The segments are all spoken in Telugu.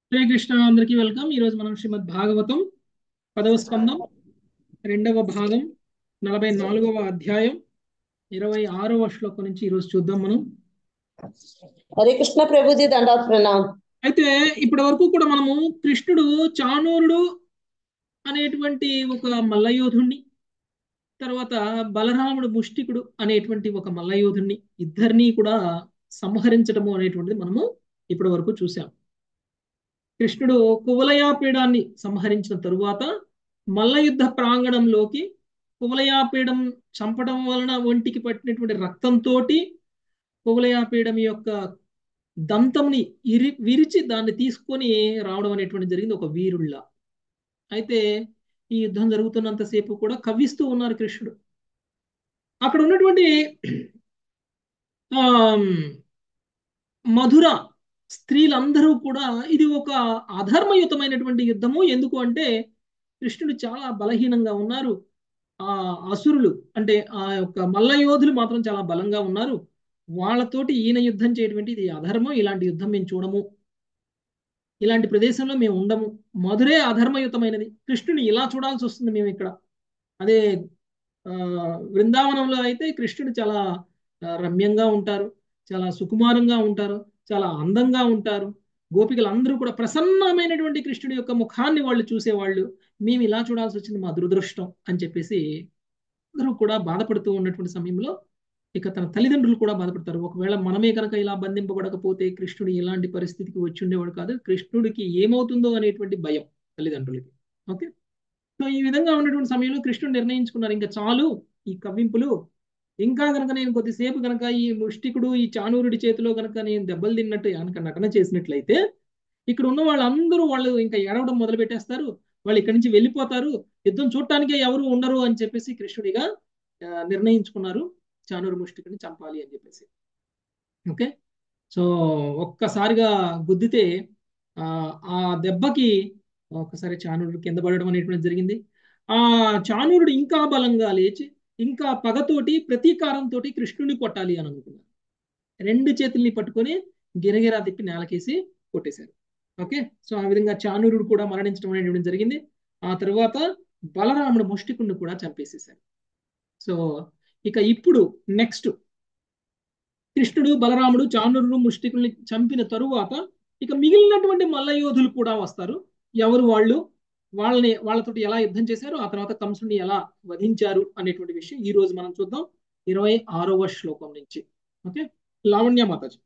హరే కృష్ణ, అందరికీ వెల్కమ్. ఈరోజు మనం శ్రీమద్ భాగవతం 10వ స్కందం 2వ భాగం 44వ అధ్యాయం 26వ శ్లోకం నుంచి ఈరోజు చూద్దాం మనం. हरे कृष्ण प्रभु जी दंडवत प्रणाम। అయితే ఇప్పటి వరకు కూడా మనము కృష్ణుడు చాణూరుడు అనేటువంటి ఒక మల్లయోధుణ్ణి, తర్వాత బలరాముడు ముష్టికుడు అనేటువంటి ఒక మల్లయోధుణ్ణి, ఇద్దరిని కూడా సంహరించడము అనేటువంటిది మనము ఇప్పటి వరకు చూసాం. కృష్ణుడు కువలయాపీడాన్ని సంహరించిన తరువాత మల్లయుద్ధ ప్రాంగణంలోకి కువలయాపీడం చంపడం వలన ఒంటికి పట్టినటువంటి రక్తంతో కువలయాపీడం యొక్క దంతంని విరిచి దాన్ని తీసుకొని రావడం అనేటువంటి జరిగింది ఒక వీరుళ్ళ. అయితే ఈ యుద్ధం జరుగుతున్నంతసేపు కూడా కవ్విస్తూ ఉన్నారు కృష్ణుడు. అక్కడ ఉన్నటువంటి ఆ మధుర స్త్రీలందరూ కూడా ఇది ఒక అధర్మయుతమైనటువంటి యుద్ధము. ఎందుకు అంటే కృష్ణుడు చాలా బలహీనంగా ఉన్నారు. ఆ అసురులు అంటే ఆ యొక్క మల్ల యోధులు మాత్రం చాలా బలంగా ఉన్నారు. వాళ్ళతోటి ఈయన యుద్ధం చేయటువంటి ఇది అధర్మం, ఇలాంటి యుద్ధం మేము చూడము, ఇలాంటి ప్రదేశంలో మేము ఉండము, మధురే అధర్మయుతమైనది, కృష్ణుని ఇలా చూడాల్సి వస్తుంది మేము ఇక్కడ. అదే ఆ బృందావనంలో అయితే కృష్ణుడు చాలా రమ్యంగా ఉంటారు, చాలా సుకుమారంగా ఉంటారు, చాలా అందంగా ఉంటారు. గోపికలు అందరూ కూడా ప్రసన్నమైనటువంటి కృష్ణుడి యొక్క ముఖాన్ని వాళ్ళు చూసేవాళ్ళు. మేము ఇలా చూడాల్సి వచ్చింది, మా దురదృష్టం అని చెప్పేసి అందరూ కూడా బాధపడుతూ ఉన్నటువంటి సమయంలో ఇక తన తల్లిదండ్రులు కూడా బాధపడతారు. ఒకవేళ మనమే కనుక ఇలా బంధింపబడకపోతే కృష్ణుడు ఇలాంటి పరిస్థితికి వచ్చి ఉండేవాడు కాదు, కృష్ణుడికి ఏమవుతుందో అనేటువంటి భయం తల్లిదండ్రులకి. ఓకే, సో ఈ విధంగా ఉన్నటువంటి సమయంలో కృష్ణుడు నిర్ణయించుకున్నారు, ఇంకా చాలు ఈ కవ్వింపులు. ఇంకా కనుక నేను కొద్దిసేపు కనుక ఈ ముష్టికుడు ఈ చాణూరుడి చేతిలో కనుక నేను దెబ్బలు తిన్నట్టు కనుక నటన చేసినట్లయితే ఇక్కడ ఉన్న వాళ్ళందరూ వాళ్ళు ఇంకా ఏడవడం మొదలు పెట్టేస్తారు, వాళ్ళు ఇక్కడి నుంచి వెళ్ళిపోతారు, యుద్ధం చూడటానికే ఎవరు ఉండరు అని చెప్పేసి కృష్ణుడిగా నిర్ణయించుకున్నారు చాణూరు ముష్టికుడిని చంపాలి అని చెప్పేసి. ఓకే, సో ఒక్కసారిగా గుద్దితే ఆ ఆ దెబ్బకి ఒక్కసారి చాణూరుడు కింద పడడం అనేటువంటి జరిగింది. ఆ చాణూరుడు ఇంకా బలంగా లేచి ఇంకా పగతోటి ప్రతీకారంతో కృష్ణుని కొట్టాలి అని అనుకున్నారు. రెండు చేతుల్ని పట్టుకొని గిరగిరా తిప్పి నేలకేసి కొట్టేశారు. ఓకే, సో ఆ విధంగా చాణూరుడు కూడా మరణించడం అనేటువంటి జరిగింది. ఆ తర్వాత బలరాముడు ముష్టికుడిని కూడా చంపేసేశారు. సో ఇక ఇప్పుడు నెక్స్ట్ కృష్ణుడు బలరాముడు చాణూరుడు ముష్టికుల్ని చంపిన తరువాత ఇక మిగిలినటువంటి మల్లయోధులు కూడా వస్తారు. ఎవరు వాళ్ళు, వాళ్ళతో ఎలా యుద్ధం చేశారు, ఆ తర్వాత కంసుని ఎలా వధించారు అనేటువంటి విషయం ఈ రోజు మనం చూద్దాం 26వ శ్లోకం నుంచి. ఓకే, లావణ్య మాతాజీ.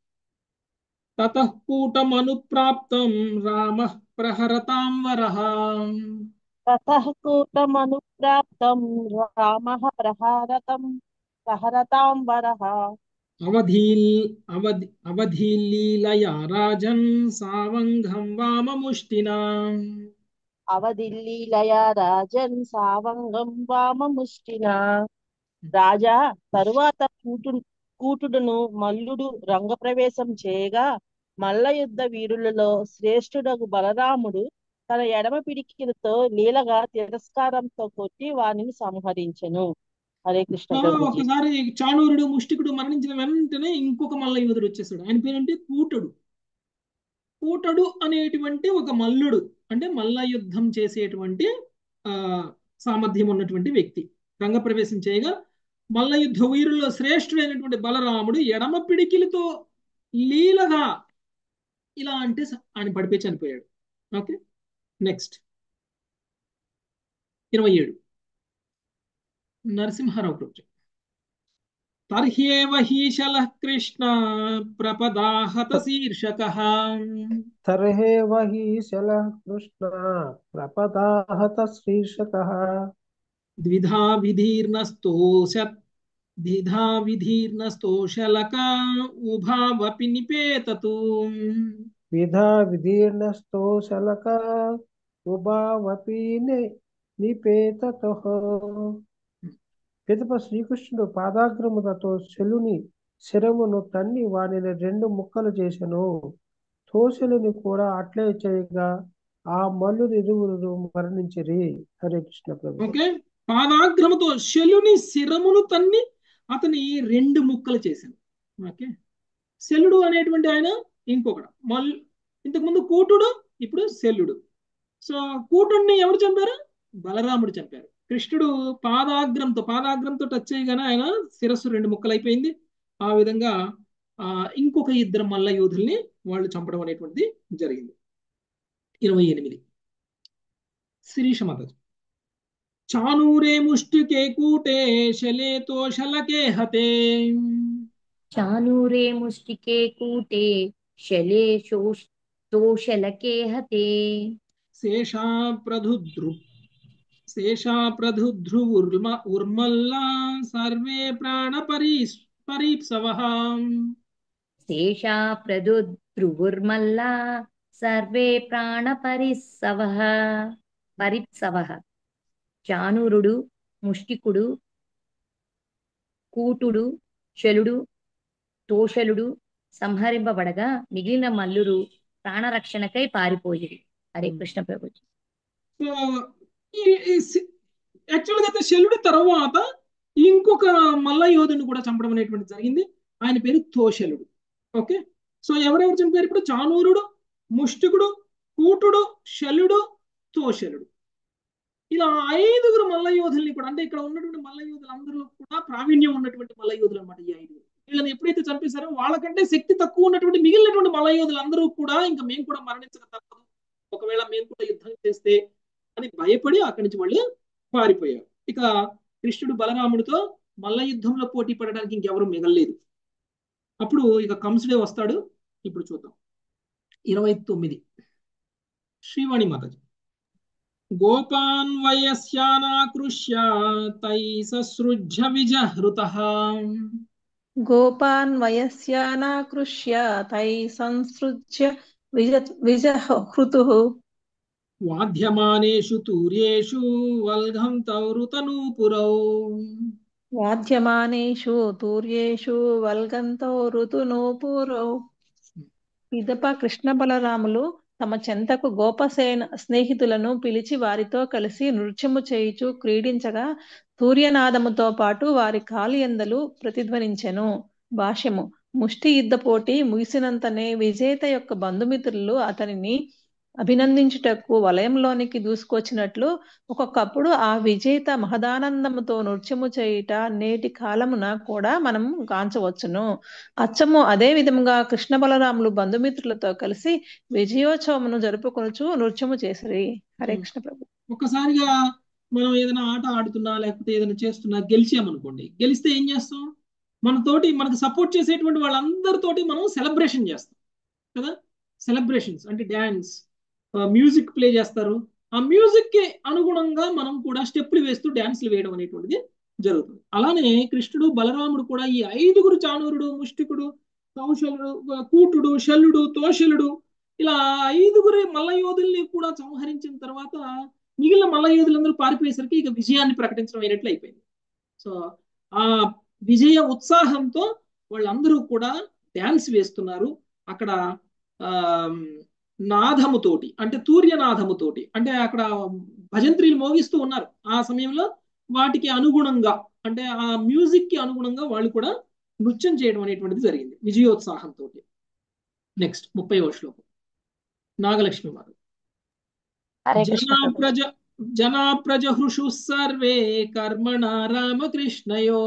తతః కూటమనుప్రాప్తం రామః ప్రహరతాం వరః ततः कूटमनुप्राप्तं रामः प्रहरतां वरः అవధీల్ అవధీలీలయా రాజన్ సావంగం వామముష్టినా. అవధిల్లీలయా రాజన్ సావంగం వామముష్టినా. రాజా తరువాత కూటుడును మల్లుడు రంగప్రవేశం చేయగా మల్ల యుద్ధ వీరులలో శ్రేష్ఠుడగు బలరాముడు తన ఎడమ పిడికిలతో లీలగా తిరస్కారంతో కొట్టి వానిని సంహరించెను. హరే కృష్ణ ప్రభుజీ. ఒకసారి చాణూరుడు ముష్టికుడు మరణించిన వెంటనే ఇంకొక మల్ల యోధుడు వచ్చేసాడు. ఆయన పేరంటే కూటడు. కూటడు అనేటువంటి ఒక మల్లుడు, అంటే మల్ల యుద్ధం చేసేటువంటి ఆ సామర్థ్యం ఉన్నటువంటి వ్యక్తి రంగప్రవేశం చేయగా మల్ల యుద్ధ వీరుల్లో శ్రేష్ఠుడైనటువంటి బలరాముడు ఎడమ పిడికిలతో లీలగా ఇలా అంటే ఆయన పడిపోయి చనిపోయాడు. Okay, next 27 Narasimha Rao Prabhuji. తర్హ్యేవ హీశలః కృష్ణ ప్రపదాహత శీర్షకః तर्हेव हि शलः कृष्ण प्रपदाहत शीर्षकः ద్విధా విధీర్ణస్తోషత్ ద్విధా విధీర్ణస్తోషలకా ఉభావపి నిపేతతు. विधा विदीर्णस्तो शलका उभावपि నిపేతతః. పిదప శ్రీకృష్ణుడు పాదాగ్రములతో శలుని శిరమును తన్ని వానిని రెండు ముక్కలు చేసెను. తోషలుని కూడా అట్లే చేయగా ఆ మల్లురిరువురు మరణించిరి. హరే కృష్ణ ప్రభు. ఓకే, పాదాగ్రముతో శల్యుని శిరమును తన్ని అతని రెండు ముక్కలు చేశాను. ఓకే, శల్యుడు అనేటువంటి ఆయన ఇంకొకడు ఇంతకుముందు కూటుడు ఇప్పుడు శల్యుడు. సో కూటుడిని ఎవరు చంపారు? బలరాముడు చంపారు. కృష్ణుడు పాదాగ్రంతో టచ్ చేయగానే ఆయన శిరస్సు 2 ముక్కలు అయిపోయింది. ఆ విధంగా ఇంకొక 2 మల్ల యోధుల్ని వాళ్ళు చంపడం అనేటువంటిది జరిగింది. 28 శిరీష మాతాజీ. చానూరే ముష్టికే కూటే శలే తోషలకే హతే చానూరే ముష్టికే కూటే శలే తోషలకే హతే శేషా ఉర్మల్లా సర్వే ప్రాణ పరీప్సవః శేషా ప్రదుద్రువుర్మల్లా సర్వే ప్రాణ పరిప్సవః. చానూరుడు, ముష్టికుడు, కూటుడు, శలుడు, తోషలుడు సంహరింపబడగా మిగిలిన మల్లురు ప్రాణరక్షణకై పారిపోయిరి. హరే కృష్ణ ప్రభుజీ. యాక్చువల్గా అయితే శల్యుడి తర్వాత ఇంకొక మల్ల యోధుని కూడా చంపడం అనేటువంటి జరిగింది. ఆయన పేరు తోషలుడు. ఓకే, సో ఎవరెవరు చంపారు ఇప్పుడు? చానూరుడు, ముష్టికుడు, కూటుడు, శల్యుడు, తోషలుడు. ఇలా 5 మల్ల యోధుల్ని కూడా, అంటే ఇక్కడ ఉన్నటువంటి మల్ల యోధులు అందరిలో కూడా ప్రావీణ్యం ఉన్నటువంటి మల్ల యోధులు అనమాట ఈ 5. వీళ్ళని ఎప్పుడైతే చంపేశారో వాళ్ళకంటే శక్తి తక్కువ ఉన్నటువంటి మిగిలినటువంటి మల్ల యోధులు అందరూ కూడా ఇంకా మేము కూడా మరణించక తప్పదు, ఒకవేళ మేము కూడా యుద్ధం చేస్తే అని భయపడి అక్కడి నుంచి వాళ్ళు పారిపోయారు. ఇక కృష్ణుడు బలరాముడితో మల్ల యుద్ధంలో పోటీ పడడానికి ఇంకెవరు మిగలలేదు. అప్పుడు ఇక కంసుడే వస్తాడు. ఇప్పుడు చూద్దాం 29 శ్రీవాణి మాతాజీ. గోపాన్ వయస్యానాకృష్య తై ససృజ్య విజహృతః గోపాన్ వయస్యానాకృష్య తై సంసృజ్య విజహృతుః వాద్యమానేషు తూర్యేషు వల్ఘం తౌరుతనూపురౌ వాద్యమానేషు తూర్యేషు వల్గంతో ఋతునూపురౌ. పిదప కృష్ణ బలరాములు తమ చెంతకు గోపసేన స్నేహితులను పిలిచి వారితో కలిసి నృత్యము చేయుచు క్రీడించగా సూర్యనాదముతో పాటు వారి కాలి ఎందలు ప్రతిధ్వనించెను. భాష్యము. ముష్టి యుద్ధ పోటీ ముగిసినంతనే విజేత యొక్క బంధుమిత్రులు అతనిని అభినందించుటకు వలయంలోనికి దూసుకొచ్చినట్లు ఒక్కొక్కప్పుడు ఆ విజేత మహదానందముతో నృత్యము చేయుట నేటి కాలమున కూడా మనం గాంచవచ్చును. అచ్చము అదే విధముగా కృష్ణ బలరాములు బంధుమిత్రులతో కలిసి విజయోత్సవమును జరుపుకొనుచు నృత్యము చేసిరి. హరే కృష్ణ ప్రభు. ఒక్కసారిగా మనం ఏదైనా ఆట ఆడుతున్నా లేకపోతే ఏదైనా చేస్తున్నా గెలిచామనుకోండి, గెలిస్తే ఏం చేస్తాం? మనకు సపోర్ట్ చేసేటువంటి వాళ్ళందరితోటి మనం సెలబ్రేషన్ చేస్తాం కదా. సెలబ్రేషన్స్ అంటే డ్యాన్స్, మ్యూజిక్ ప్లే చేస్తారు. ఆ మ్యూజిక్ కి అనుగుణంగా మనం కూడా స్టెప్లు వేస్తూ డ్యాన్స్లు వేయడం అనేటువంటిది జరుగుతుంది. అలానే కృష్ణుడు బలరాముడు కూడా ఈ 5 చానూరుడు, ముష్టికుడు, కౌశలుడు, కూటుడు, శల్యుడు, తోషలుడు ఇలా 5 మల్ల యోధుల్ని కూడా సంహరించిన తర్వాత మిగిలిన మల్ల యోధులందరూ పారిపోయేసరికి ఇక విజయాన్ని ప్రకటించడం అయినట్లు అయిపోయింది. సో ఆ విజయ ఉత్సాహంతో వాళ్ళందరూ కూడా డ్యాన్స్ వేస్తున్నారు. అక్కడ నాదముతోటి అంటే తూర్యనాదముతోటి అంటే అక్కడ భజంత్రీలు మోగిస్తూ ఉన్నారు. ఆ సమయంలో వాటికి అనుగుణంగా అంటే ఆ మ్యూజిక్ కి అనుగుణంగా వాళ్ళు కూడా నృత్యం చేయడం అనేటువంటిది జరిగింది విజయోత్సాహంతో. నెక్స్ట్ 30వ శ్లోకం నాగలక్ష్మి వారు. జనా ప్రజహృషు సర్వే కర్మణ రామకృష్ణయో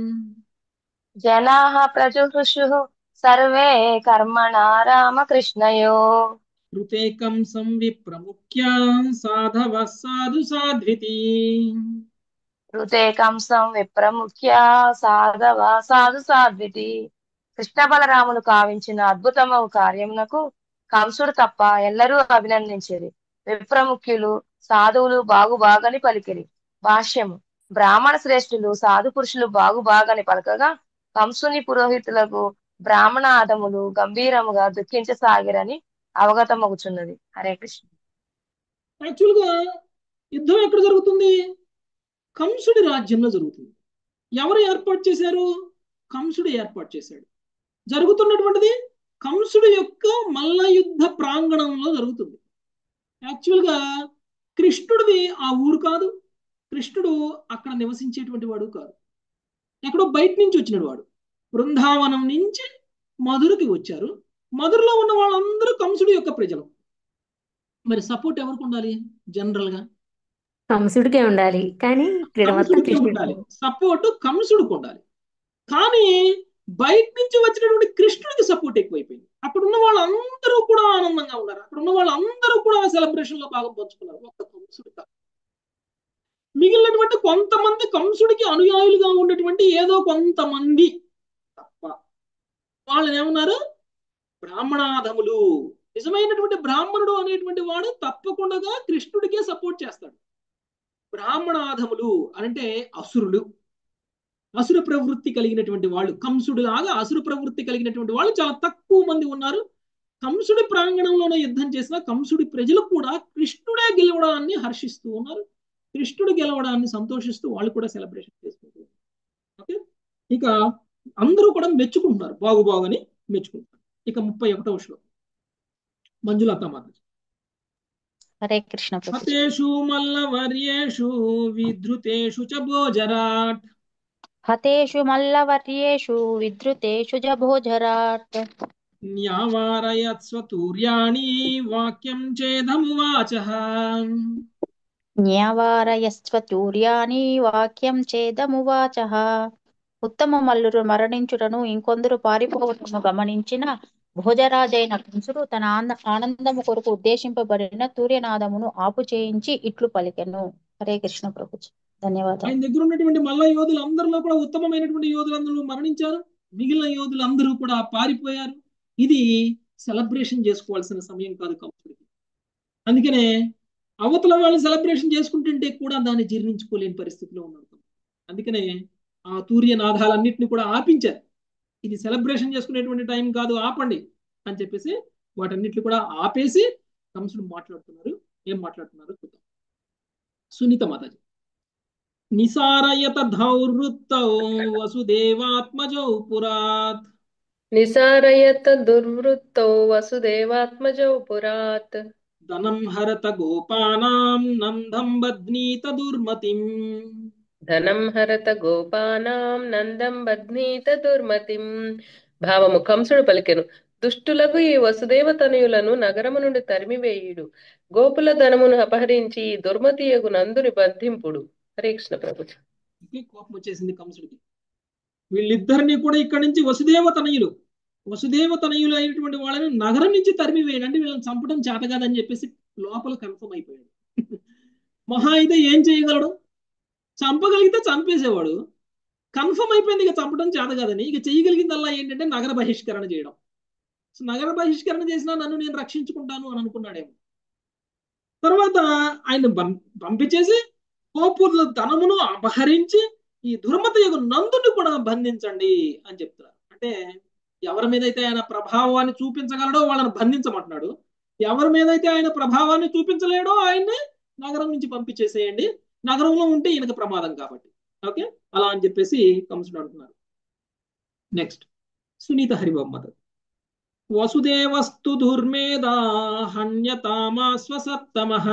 జనాః ప్రజహృషుః సర్వే కర్మణ రామకృష్ణయో ఋతేకం సంవిప్రముఖ్య సాధవ సాధు సాధ్వితి ఋతేకం సంవిప్రముఖ్య సాధవ సాధు సాధ్వితి. కృష్ణ బలరాములు కావించిన అద్భుతమగు కార్యమునకు కంసుడు తప్ప ఎల్లరూ అభినందించిరి. విప్రముఖ్యులు సాధువులు బాగుబాగని పలికిరి. భాష్యము. బ్రాహ్మణ శ్రేష్ఠులు సాధు పురుషులు బాగుబాగని పలకగా కంసుని పురోహితులకు బ్రాహ్మణాదములు గంభీరముగా దుఃఖించసాగిరని అవగతమగుచున్నది. హరే కృష్ణ. యాక్చువల్గా యుద్ధం ఎక్కడ జరుగుతుంది? కంసుడి రాజ్యంలో జరుగుతుంది. ఎవరు ఏర్పాటు చేశారు? కంసుడు ఏర్పాటు చేశాడు. జరుగుతున్నటువంటిది కంసుడు యొక్క మల్ల యుద్ధ ప్రాంగణంలో జరుగుతుంది. యాక్చువల్గా కృష్ణుడిది ఆ ఊరు కాదు, కృష్ణుడు అక్కడ నివసించేటువంటి వాడు కాదు, ఎక్కడో బయట నుంచి వచ్చిన వాడు. బృందావనం నుంచి మధురకి వచ్చారు. మధురలో ఉన్న వాళ్ళందరూ కంసుడు యొక్క ప్రజలు. మరి సపోర్ట్ ఎవరికి ఉండాలి జనరల్ గా? కంసుడికే ఉండాలి, కానీ క్రీడ మొత్తం కంసుడికే కృష్ణుడికి. ఉండాలి, సపోర్ట్ కంసుడికి ఉండాలి. కానీ బయట నుంచి వచ్చినటువంటి కృష్ణుడికి సపోర్ట్ ఎక్కువైపోయింది. అక్కడ ఉన్న వాళ్ళందరూ కూడా ఆనందంగా ఉన్నారు, అక్కడ ఉన్న వాళ్ళందరూ కూడా సెలబ్రేషన్ లో భాగం పంచుకున్నారు, ఒక్క కంసుడు కాదు. మిగిలినటువంటి కొంతమంది కంసుడికి అనుయాయులుగా ఉన్నటువంటి ఏదో కొంతమంది తప్ప వాళ్ళని ఏమన్నారు? బ్రాహ్మణాధములు. నిజమైనటువంటి బ్రాహ్మణుడు అనేటువంటి వాడు తప్పకుండా కృష్ణుడికే సపోర్ట్ చేస్తాడు. బ్రాహ్మణాధములు అంటే అసురులు, అసుర ప్రవృత్తి కలిగినటువంటి వాళ్ళు, కంసుడు లాగా అసుర ప్రవృత్తి కలిగినటువంటి వాళ్ళు చాలా తక్కువ మంది ఉన్నారు. కంసుడి ప్రాంగణంలోనే యుద్ధం చేసిన కంసుడి ప్రజలు కూడా కృష్ణుడే గెలవడాన్ని హర్షిస్తూ ఉన్నారు, కృష్ణుడు గెలవడాన్ని సంతోషిస్తూ వాళ్ళు కూడా సెలబ్రేషన్ చేసుకుంటున్నారు. ఓకే, ఇక అందరూ కూడా మెచ్చుకుంటున్నారు, బాగుని మెచ్చుకుంటున్నారు. ఇక 31వ శ్లోకం మంజులత మాత. హరే కృష్ణ ప్రభుజీ. హతేషు మల్లవర్యేషు విధృతేషు చ భోజరాట్. హతేషు మల్లవర్యేషు విధృతేషు జభోజరాట్. న్యావారయత్స్వతూర్యాణి వాక్యం చేదమువాచః. న్యావారయస్వతూర్యాని వాక్యం చేదమువాచః. ఉత్తమ మల్లురు మరణించుటను ఇంకొందరు పారిపోవటము గమనించిన భోజరాజైన కంసుడు తన ఆనందము కొరకు ఉద్దేశింపబడిన తూర్యనాదమును ఆపు చేయించి ఇట్లు పలికెను. హరే కృష్ణ ప్రభుజీ. ధన్యవాదాలు. ఆయన దగ్గర ఉన్నటువంటి మల్ల యోధులందరిలో కూడా ఉత్తమమైనటువంటి యోధులందరూ మరణించారు, మిగిలిన యోధులందరూ కూడా పారిపోయారు. ఇది సెలబ్రేషన్ చేసుకోవాల్సిన సమయం కాదు కంసుడికి. అందుకనే అవతల వాళ్ళు సెలబ్రేషన్ చేసుకుంటుంటే కూడా దాన్ని జీర్ణించుకోలేని పరిస్థితిలో ఉన్నారు. అందుకనే ఆ తూర్యనాదాలన్నింటినీ కూడా ఆపించారు. ఇది సెలబ్రేషన్ చేసుకునేటువంటి టైం కాదు, ఆపండి అని చెప్పేసి వాటన్నిటిని కూడా ఆపేసి కంసుడు మాట్లాడుతున్నారు. ఏం మాట్లాడుతున్నారు చూద్దాం. సునీత మాతాజీ. నిసారయత ధౌర్వృత్తౌ వసుదేవాత్మజౌ పురాత్. నిసారయత దుర్వృత్తౌ వసుదేవాత్మజౌ పురాత్. ధనం హరత గోపానాం నందం బధ్నీత దుర్మతిం. ధనం హరత గోపానాం నందం బధ్నీత దుర్మతిం. భావము కంసుడు పలికెను, దుష్టులకు ఈ వసుదేవ తనయులను నగరము నుండి తరిమివేయుడు, గోపుల ధనమును అపహరించి దుర్మతియగు నందుని బంధింపుడు. హరే కృష్ణ ప్రభుజీ. కోపం వచ్చేసింది కంసుడికి. వీళ్ళిద్దరిని కూడా ఇక్కడి నుంచి వసుదేవ తనయులు అయినటువంటి వాళ్ళని నగరం నుంచి తరిమివేయండి, అంటే వీళ్ళని చంపడం చేత కాదని చెప్పేసి లోపల కన్ఫర్మ్ అయిపోయాడు. మహా అయితే ఏం చేయగలడు? చంపగలిగితే చంపేసేవాడు. కన్ఫర్మ్ అయిపోయింది ఇక చంపడం చేత కాదని. ఇక చేయగలిగిందల్లా ఏంటంటే నగర బహిష్కరణ చేయడం. సో నగర బహిష్కరణ చేసినా నన్ను నేను రక్షించుకుంటాను అని అనుకున్నాడేమో. తర్వాత ఆయన పంపించేసి గోపుల ధనమును అపహరించి ఈ దుర్మతి యొక్క నందుని కూడా బంధించండి అని చెప్తున్నారు. అంటే ఎవరి మీద అయితే ఆయన ప్రభావాన్ని చూపించగలడో వాళ్ళని బంధించమంటున్నాడు, ఎవరి మీద అయితే ఆయన ప్రభావాన్ని చూపించలేడో ఆయన్ని నగరం నుంచి పంపించేసేయండి, నగరంలో ఉంటే ఈయనకు ప్రమాదం కాబట్టి. ఓకే, అలా అని చెప్పేసి కంసుడు అంటున్నారు. నెక్స్ట్ సునీత హరిబొమ్మత. వసుదేవస్తు దుర్మేధా హన్యతామాస్వసత్తమః.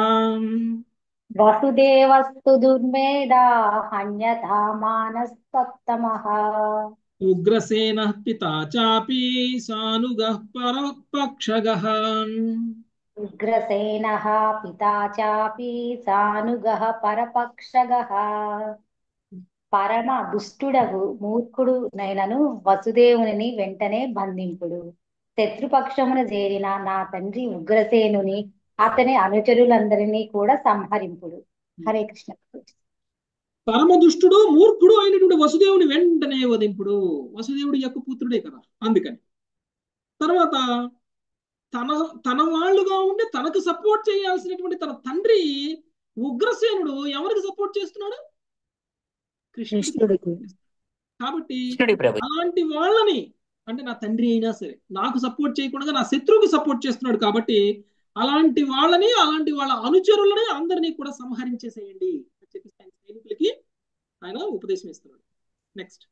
వసుదేవస్తు దుర్మేధా హన్యతామానస్తత్తమః. ఉగ్రసేనః పితా చాపి సానుగః పరపక్షగః. ఉగ్రసేనః పితా చాపి సానుగః పరపక్షగః. పరమ దుష్టుడగు మూర్ఖుడు నైనను వసుదేవుని వెంటనే బంధింపుడు. శత్రుపక్షమున చేరిన నా తండ్రి ఉగ్రసేనుని అతని అనుచరులందరినీ కూడా సంహరింపుడు. హరే కృష్ణ. పరమ దుష్టుడు మూర్ఖుడు అయినటువంటి వసుదేవుని వెంటనే వధింపుడు. వసుదేవుడి యొక్క పుత్రుడే కదా, అందుకని. తర్వాత తన వాళ్ళుగా ఉండి తనకు సపోర్ట్ చేయాల్సినటువంటి తన తండ్రి ఉగ్రసేనుడు ఎవరికి సపోర్ట్ చేస్తున్నాడు? కృష్ణుడికి. కాబట్టి అలాంటి వాళ్ళని, అంటే నా తండ్రి అయినా సరే నాకు సపోర్ట్ చేయకుండా నా శత్రువుకి సపోర్ట్ చేస్తున్నాడు కాబట్టి అలాంటి వాళ్ళని, అలాంటి వాళ్ళ అనుచరులని అందరినీ కూడా సంహరించేసేయండి అని చెప్పి సైనికులకి ఆయన ఉపదేశం ఇస్తున్నాడు. నెక్స్ట్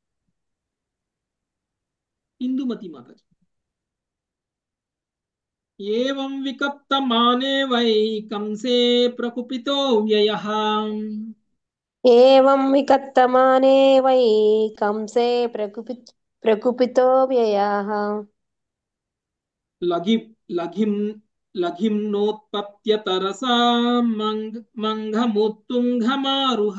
ఇందుమతి మాతాజీ. ఏవం వికత్తమానే వై కంసే ప్రకుపితో వ్యయః. ఏవం వికత్తమానే వై కంసే ప్రకుపితో వ్యయః. లఘిం లఘిమ్నోత్పత్యతరసా మంఘముత్తుంఘమారుహ.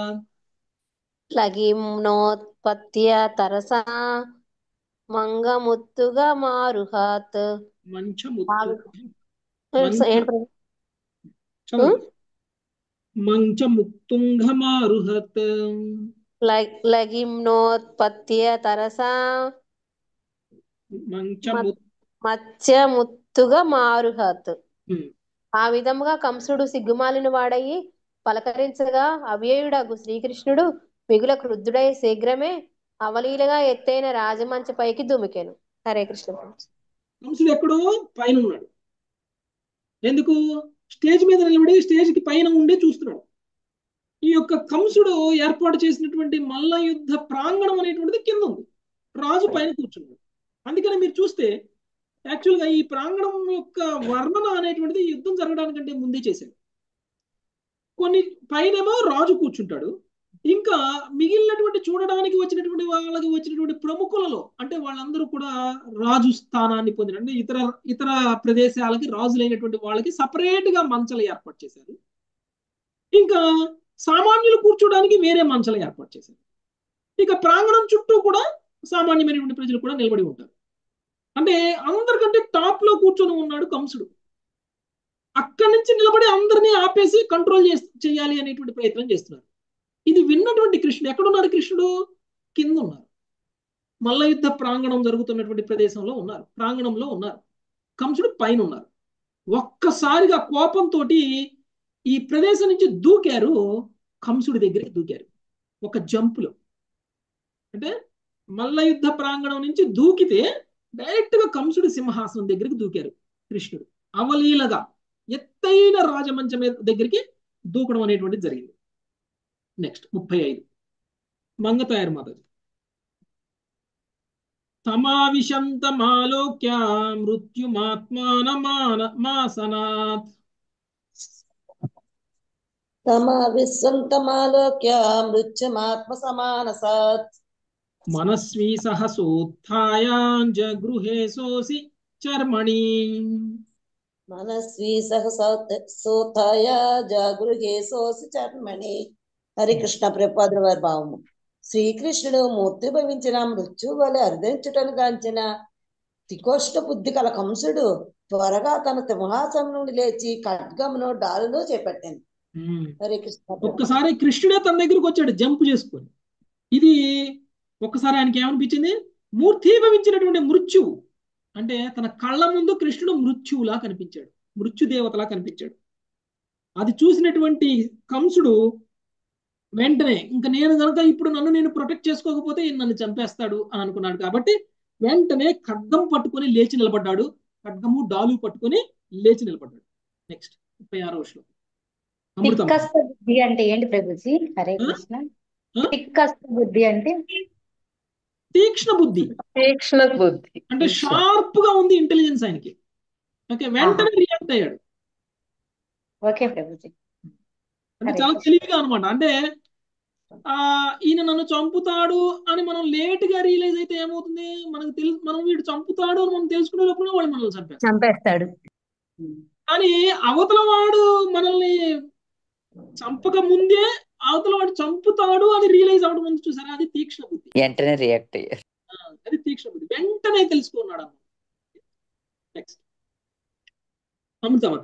లగిమ్నోత్పత్య తరసా మంగముత్తుగా మారుహాత్. మంచముత్తు ఏంటి ప్రభు? చదువు. మంచముత్తుంఘమారుహత్. లగిమ్నోత్పత్య తరసా మంచము మత్స్యముత్తుగా మారుహత్. ఆ విధముగా కంసుడు సిగ్గుమాలిన వాడయి పలకరించగా అవ్యయుడగు శ్రీకృష్ణుడు మిగుల క్రుద్ధుడై శీఘ్రమే అవలీలగా ఎత్తైన రాజమంచపైకి దుమికెను. హరే కృష్ణ. కంసుడు ఎక్కడో పైన ఉన్నాడు. ఎందుకు? స్టేజ్ మీద నిలబడి స్టేజ్కి పైన ఉండే చూస్తున్నాడు. ఈ యొక్క కంసుడు ఏర్పాటు చేసినటువంటి మల్ల యుద్ధ ప్రాంగణం అనేటువంటిది కింద ఉంది, రాజు పైన కూర్చున్నాడు. అందుకని మీరు చూస్తే యాక్చువల్గా ఈ ప్రాంగణం యొక్క వర్ణన అనేటువంటిది యుద్ధం జరగడానికంటే ముందే చేశారు. కొన్ని పైనేమో రాజు కూర్చుంటాడు, ఇంకా మిగిలినటువంటి చూడడానికి వచ్చినటువంటి వాళ్ళకి వచ్చినటువంటి ప్రముఖులలో అంటే వాళ్ళందరూ కూడా రాజు స్థానాన్ని పొందిన అంటే ఇతర ఇతర ప్రదేశాలకి రాజులైనటువంటి వాళ్ళకి సపరేట్ గా మంచలు ఏర్పాటు చేశారు. ఇంకా సామాన్యులు కూర్చోడానికి వేరే మంచలు ఏర్పాటు చేశారు. ఇక ప్రాంగణం చుట్టూ కూడా సామాన్యమైనటువంటి ప్రజలు కూడా నిలబడి ఉంటారు. అంటే అందరికంటే టాప్ లో కూర్చొని ఉన్నాడు కంసుడు. అక్కడి నుంచి నిలబడి అందరినీ ఆపేసి కంట్రోల్ చేయాలి అనేటువంటి ప్రయత్నం చేస్తున్నారు. ఇది విన్నటువంటి కృష్ణుడు ఎక్కడున్నారు? కృష్ణుడు కింద ఉన్నారు, మల్ల యుద్ధ ప్రాంగణం జరుగుతున్నటువంటి ప్రదేశంలో ఉన్నారు, ప్రాంగణంలో ఉన్నారు. కంసుడు పైన ఉన్నారు. ఒక్కసారిగా కోపంతో ఈ ప్రదేశం నుంచి దూకారు, కంసుడి దగ్గరికి దూకారు ఒక జంపులో. అంటే మల్ల యుద్ధ ప్రాంగణం నుంచి దూకితే డైరెక్ట్ గా కంసుడి సింహాసనం దగ్గరికి దూకారు కృష్ణుడు. అవలీలగా ఎత్తైన రాజమంచం దగ్గరికి దూకడం అనేటువంటిది జరిగింది. నెక్స్ట్ 35 మంగతాయర్ మాతాజీ. తమావిశంతమాలోక్య మృత్యుమాత్మానమాసనాత్. తమావిశంతమాలోక్య మృత్యుమాత్మ సమానసాత్. మనస్వీ సహసోత్థాయాం జగృహే సోసి చర్మణి. మనస్వీ సహసోత్థాయ జగృహే సోసి చర్మణి. హరి కృష్ణ. ప్రభుపాదుల వారి భావము. శ్రీకృష్ణుడు మూర్తి భవించిన మృత్యు వలె అర్ధించుటను గాంచిన తికోష్ట బుద్ధి కల కంసుడు త్వరగా తన సింహాసనం నుండి లేచి ఖడ్గమును డాలులో చేపట్టాను. హరే కృష్ణ. ఒక్కసారి కృష్ణుడే తన దగ్గరకు వచ్చాడు జంప్ చేసుకొని. ఇది ఒక్కసారి ఆయనకి ఏమనిపించింది? మూర్తీభవించినటువంటి మృత్యువు అంటే తన కళ్ళ ముందు కృష్ణుడు మృత్యువులా కనిపించాడు, మృత్యుదేవతలా కనిపించాడు. అది చూసినటువంటి కంసుడు వెంటనే ఇంకా నేను కనుక ఇప్పుడు నేను ప్రొటెక్ట్ చేసుకోకపోతే నన్ను చంపేస్తాడు అని అనుకున్నాడు. కాబట్టి వెంటనే ఖడ్గం పట్టుకొని లేచి నిలబడ్డాడు, ఖడ్గము డాలు పట్టుకొని లేచి నిలబడ్డాడు. నెక్స్ట్ 36వ శ్లోకం. అమృతం. తిక్కస్త బుద్ధి అంటే ఏంటి ప్రభుజీ? హరే కృష్ణ. తిక్కస్త బుద్ధి అంటే తీక్ష్ణ బుద్ధి, తీక్ష్ణ బుద్ధి అంటే షార్ప్ గా ఉంది ఇంటెలిజెన్స్ ఆయనకి. ఓకే, వెంటనే రియాక్ట్ అయ్యాడు. ఓకే ప్రభుజీ. అంటే చాలా తెలివిగా అనమాట. అంటే ఈయన నన్ను చంపుతాడు అని మనం లేట్ గా రియలైజ్ అయితే ఏమవుతుంది? మనకు తెలుసు, మనం వీడు చంపుతాడు అని మనం తెలుసుకునే లోపల వాడు మనల్ని చంపేస్తాడు. కానీ అవతల వాడు మనల్ని చంపక ముందే అవతల వాడు చంపుతాడు అని రియలైజ్ అవ్వడం ముందు చూసారా? అది తీక్ష్ణ బుద్ధి. వెంటనే రియాక్ట్ అయ్యారు. అది తీక్ష్ణ బుద్ధి, వెంటనే తెలుసుకున్నాడు అన్న. నెక్స్ట్ అమృతమత.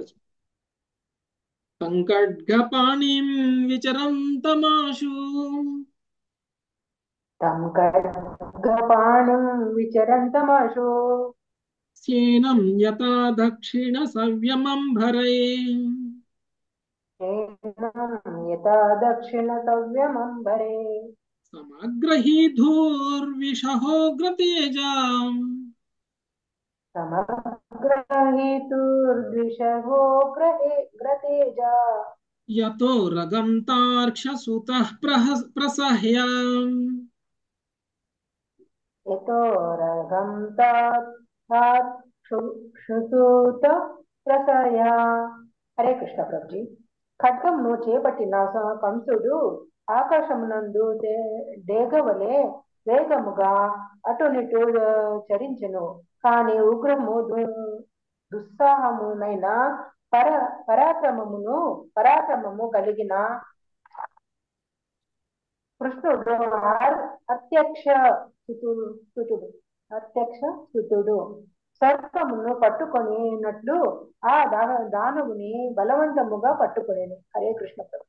ఖడ్గపాణిం విచరంతమాశు. ఖడ్గపాణిం విచరంతమాశు. సేనం యథా దక్షిణ సవ్యమంభరే. యథా దక్షిణ సవ్యమంబరే. సమగ్రహీధూర్విషహోగ్రతేజాం. సమగ్రహీతుర్ద్విషహోగ్రతేజా. యతో రగం తార్క్ష్యసుతః ప్రసహ్యాం. యతో రగం తార్క్ష్యసుత ప్రసహ్యా. హరే కృష్ణ ప్రభుజీ. ఖడ్గంను చేపట్టిన కంసుడు ఆకాశమునందు డేగవలే వేగముగా అటునిటు చరించెను. కాని ఉగ్రము దుస్సాహమునైన పరాక్రమము కలిగిన కృష్ణుడు అధ్యక్ష సుతుడు సర్పమును పట్టుకొనినట్లు ఆ దానవుని బలవంతముగా పట్టుకొనేను. హరే కృష్ణ ప్రభు.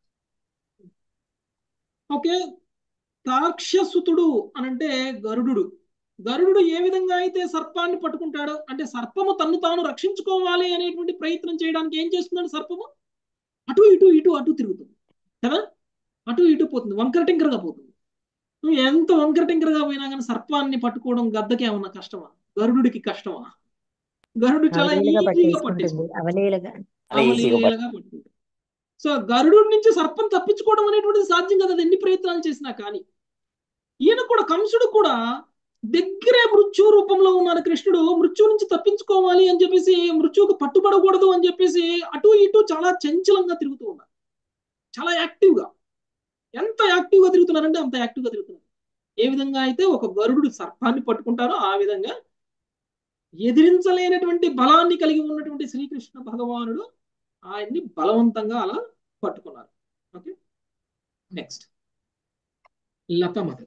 ఓకే, తార్క్ష్యసుతుడు అనంటే గరుడు ఏ విధంగా అయితే సర్పాన్ని పట్టుకుంటాడో, అంటే సర్పము తన్ను తాను రక్షించుకోవాలి అనేటువంటి ప్రయత్నం చేయడానికి ఏం చేస్తున్నాడు? సర్పము అటు ఇటు ఇటు అటు తిరుగుతుంది కదా, అటు ఇటు పోతుంది, వంకర టింకరగా పోతుంది. నువ్వు ఎంత వంకర టింకరగా పోయినా కానీ సర్పాన్ని పట్టుకోవడం గద్దకి ఏమన్నా కష్టమా? గరుడుకి కష్టమా? గరుడు చాలా అవలీలగా ఈజీగా పట్టేసుకుంటుంది, పట్టేసుకుంటాడు, అవలీలగా. అవలీలగా పట్టుకుంటాడు. సో గరుడు నుంచి సర్పం తప్పించుకోవడం అనేటువంటిది సాధ్యం కదా, ఎన్ని ప్రయత్నాలు చేసినా. కానీ ఈయన కూడా, కంసుడు కూడా దగ్గరే మృత్యు రూపంలో ఉన్నాడు కృష్ణుడు. మృత్యు నుంచి తప్పించుకోవాలి అని చెప్పేసి, మృత్యువుకు పట్టుబడకూడదు అని చెప్పేసి అటు ఇటు చాలా చంచలంగా తిరుగుతూ ఉన్నారు, చాలా యాక్టివ్గా. ఎంత యాక్టివ్గా తిరుగుతున్నారంటే అంత యాక్టివ్గా తిరుగుతున్నారు. ఏ విధంగా అయితే ఒక గరుడు సర్పాన్ని పట్టుకుంటారో ఆ విధంగా ఎదిరించలేనటువంటి బలాన్ని కలిగి ఉన్నటువంటి శ్రీకృష్ణ భగవానుడు ఆయన్ని బలవంతంగా అలా పట్టుకున్నారు. ఓకే, నెక్స్ట్ లతమత.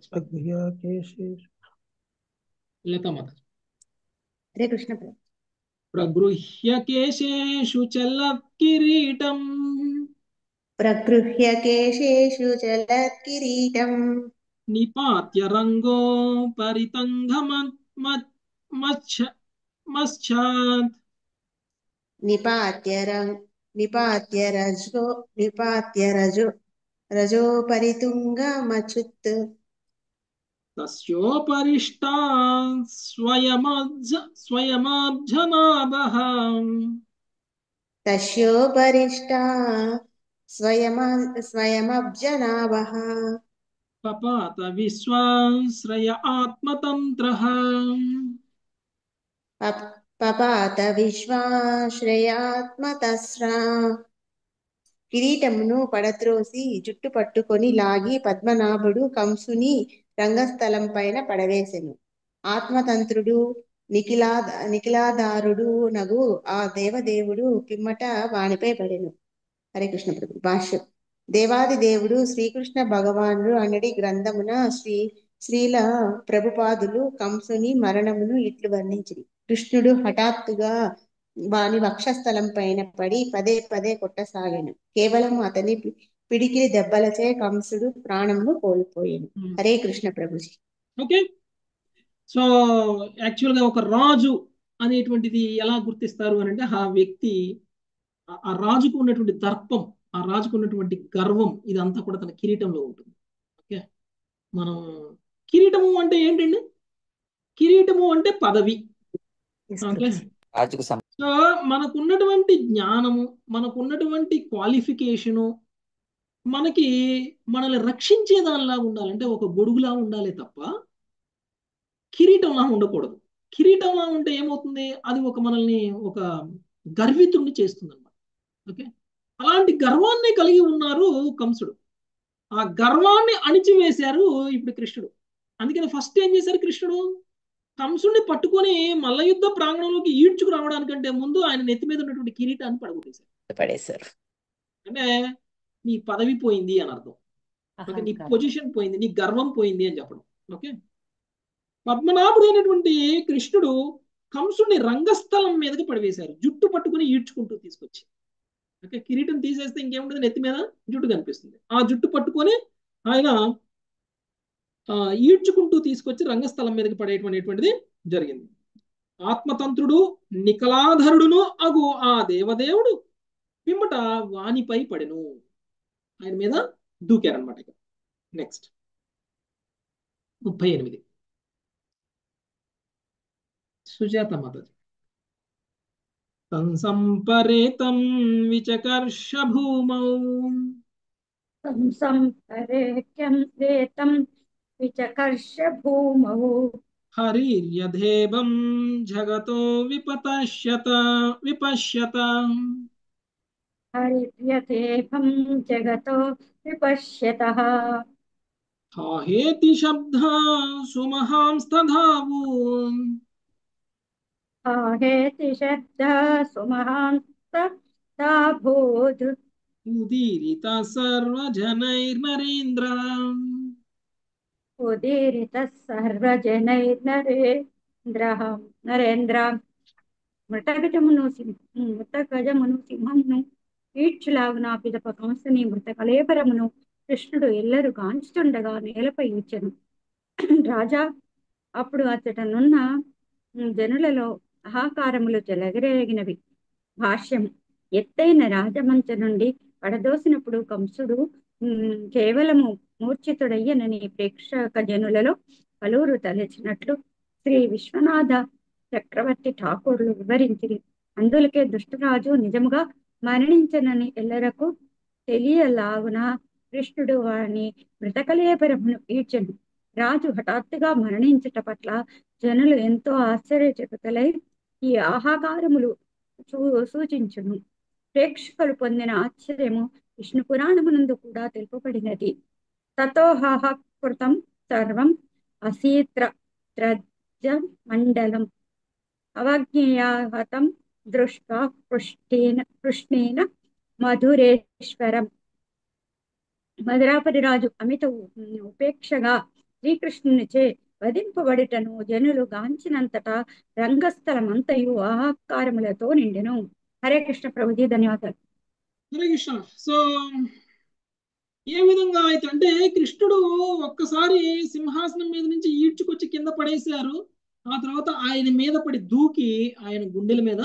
హరే కృష్ణ ప్రభు. ప్రగృహ్య కేశేషు చలత్కిరీటం ప్రగృహ్య కేశేషు చలత్కిరీటం నిపాత్య రంగో పరితంగమశ్చాత్ నిపాత్య రజో పరితుంగమచ్యుత్ తస్యోపరిష్టా స్వయమాబ్జనాభః తస్యోపరిష్టా స్వయమబ్జనాభః పపాత విశ్వాశ్రయ ఆత్మతంత్రః పపాత విశ్వాశ్రయాత్మతస్రా. కిరీటమును పడత్రోసి జుట్టు పట్టుకొని లాగి పద్మనాభుడు కంసుని రంగస్థలం పైన పడవేసెను. ఆత్మతంత్రుడు నిఖిలాధారుడు నగు ఆ దేవదేవుడు పిమ్మట వానిపై పడెను. హరే కృష్ణ ప్రభు. భాష్యం. దేవాది దేవుడు శ్రీకృష్ణ భగవానుడు అన్నడి గ్రంథమున శ్రీల ప్రభుపాదులు కంసుని మరణమును ఇట్లు వర్ణించిరి. కృష్ణుడు హఠాత్తుగా వాని వక్షస్థలం పైన పడి పదే పదే కొట్టసాగాను. కేవలం అతని పిడికిలి దెబ్బలచే కంసుడు ప్రాణమును కోల్పోయాను. హరే కృష్ణ ప్రభుజీ. ఓకే, సో యాక్చువల్గా ఒక రాజు అనేటువంటిది ఎలా గుర్తిస్తారు అని అంటే, ఆ వ్యక్తి, ఆ రాజుకు ఉన్నటువంటి దర్పం, ఆ రాజుకు ఉన్నటువంటి గర్వం, ఇదంతా కూడా తన కిరీటంలో ఉంటుంది. ఓకే, మనం కిరీటము అంటే ఏంటండి? కిరీటము అంటే పదవి. ఓకే, సో మనకున్నటువంటి జ్ఞానము, మనకున్నటువంటి క్వాలిఫికేషను మనల్ని రక్షించే దానిలా ఉండాలి, అంటే ఒక గొడుగులా ఉండాలి తప్ప కిరీటంలా ఉండకూడదు. కిరీటంలా ఉంటే ఏమవుతుంది? అది మనల్ని ఒక గర్వితుడిని చేస్తుంది అన్నమాట. ఓకే, అలాంటి గర్వాన్ని కలిగి ఉన్నారు కంసుడు. ఆ గర్వాన్ని అణిచివేశారు ఇప్పుడు కృష్ణుడు. అందుకని ఫస్ట్ ఏం చేశారు కృష్ణుడు? కంసుడిని పట్టుకొని మల్ల యుద్ధ ప్రాంగణంలోకి ఈడ్చుకు రావడానికంటే ముందు ఆయన నెత్తి మీద ఉన్నటువంటి కిరీటాన్ని పడగొట్టేశారు. అంటే నీ పదవి పోయింది అని అర్థం. ఓకే, నీ పొజిషన్ పోయింది, నీ గర్వం పోయింది అని చెప్పడం. ఓకే, పద్మనాభుడు అయినటువంటి కృష్ణుడు కంసుడిని రంగస్థలం మీదకి పడివేశారు, జుట్టు పట్టుకుని ఈడ్చుకుంటూ తీసుకొచ్చి. ఓకే, కిరీటం తీసేస్తే ఇంకేముంటుంది, నెత్తి మీద జుట్టు కనిపిస్తుంది. ఆ జుట్టు పట్టుకొని ఆయన ఈడ్చుకుంటూ తీసుకొచ్చి రంగస్థలం మీదకి పడేటువంటిది జరిగింది. ఆత్మతంత్రుడు నికలాధరుడును అగు ఆ దేవదేవుడు పిమ్మట వానిపై పడెను, ఆయన మీద దూకారనమాట. నెక్స్ట్ 38 సుజాత మాతాజీ. సంపరేతం విచకర్ష భూమౌ విచకర్ష భూమౌ హరిర్యధేవం జగతో విపశ్యత హరిర్యథేవం జగతో విపశ్యతః హాహేతి శబ్దా సుమహాంస్తధావు आहेति शब्दः सुमहान्तताभूत् उदीरिता सर्वजनैर्नरेन्द्र उदीरितः सर्वजनैर्नरेन्द्रः नरेन्द्र మృతగజమును సింహమును ఈడ్చులాగున పిదప కంసుని మృత కళేబరమును కృష్ణుడు ఎల్లరు గాంచుతుండగా నేలపై ఉంచెను. రాజా అప్పుడు అతడనున్న జనులలో ఆహాకారములు చెలగరేగినవి. భాష్యం: ఎత్తైన రాజమంచ నుండి పడదోసినప్పుడు కంసుడు కేవలము మూర్ఛితుడయ్యనని ప్రేక్షక జనులలో పలువురు తలచినట్లు శ్రీ విశ్వనాథ చక్రవర్తి ఠాకూర్లు వివరించిరి. అందులకే దుష్టరాజు నిజముగా మరణించనని ఎల్లరకు తెలియలాగున కృష్ణుడు వారిని మృతకలేబరమును ఈడ్చెను. రాజు హఠాత్తుగా మరణించుట పట్ల జనులు ఎంతో ఆశ్చర్యచకితులై ఈ ఆహాకారములు సూచించును. ప్రేక్షకులు పొందిన ఆశ్చర్యము విష్ణు పురాణమునందు కూడా తెలుపబడినది. తతోహాకృతం సర్వం అసీత్ర త్రజ మండలం అవజ్ఞయాహతం దృష్ట్వా కృష్ణేన మధురేశ్వరం. మధురాపరి రాజు అమిత ఉపేక్షగా శ్రీకృష్ణునిచే వధింపబడుటను జనులు గాంచినంతటా రంగస్థలమంతయు ఆహాకారములతో నిండెను. హరే కృష్ణ ప్రభుజీ, ధన్యవాదాలు. హరే కృష్ణ. సో ఏ విధంగా అయితే అంటే కృష్ణుడు ఒక్కసారి సింహాసనం మీద నుంచి ఈడ్చుకొచ్చి కింద పడేశారు. ఆ తర్వాత ఆయన మీద పడి దూకి ఆయన గుండెల మీద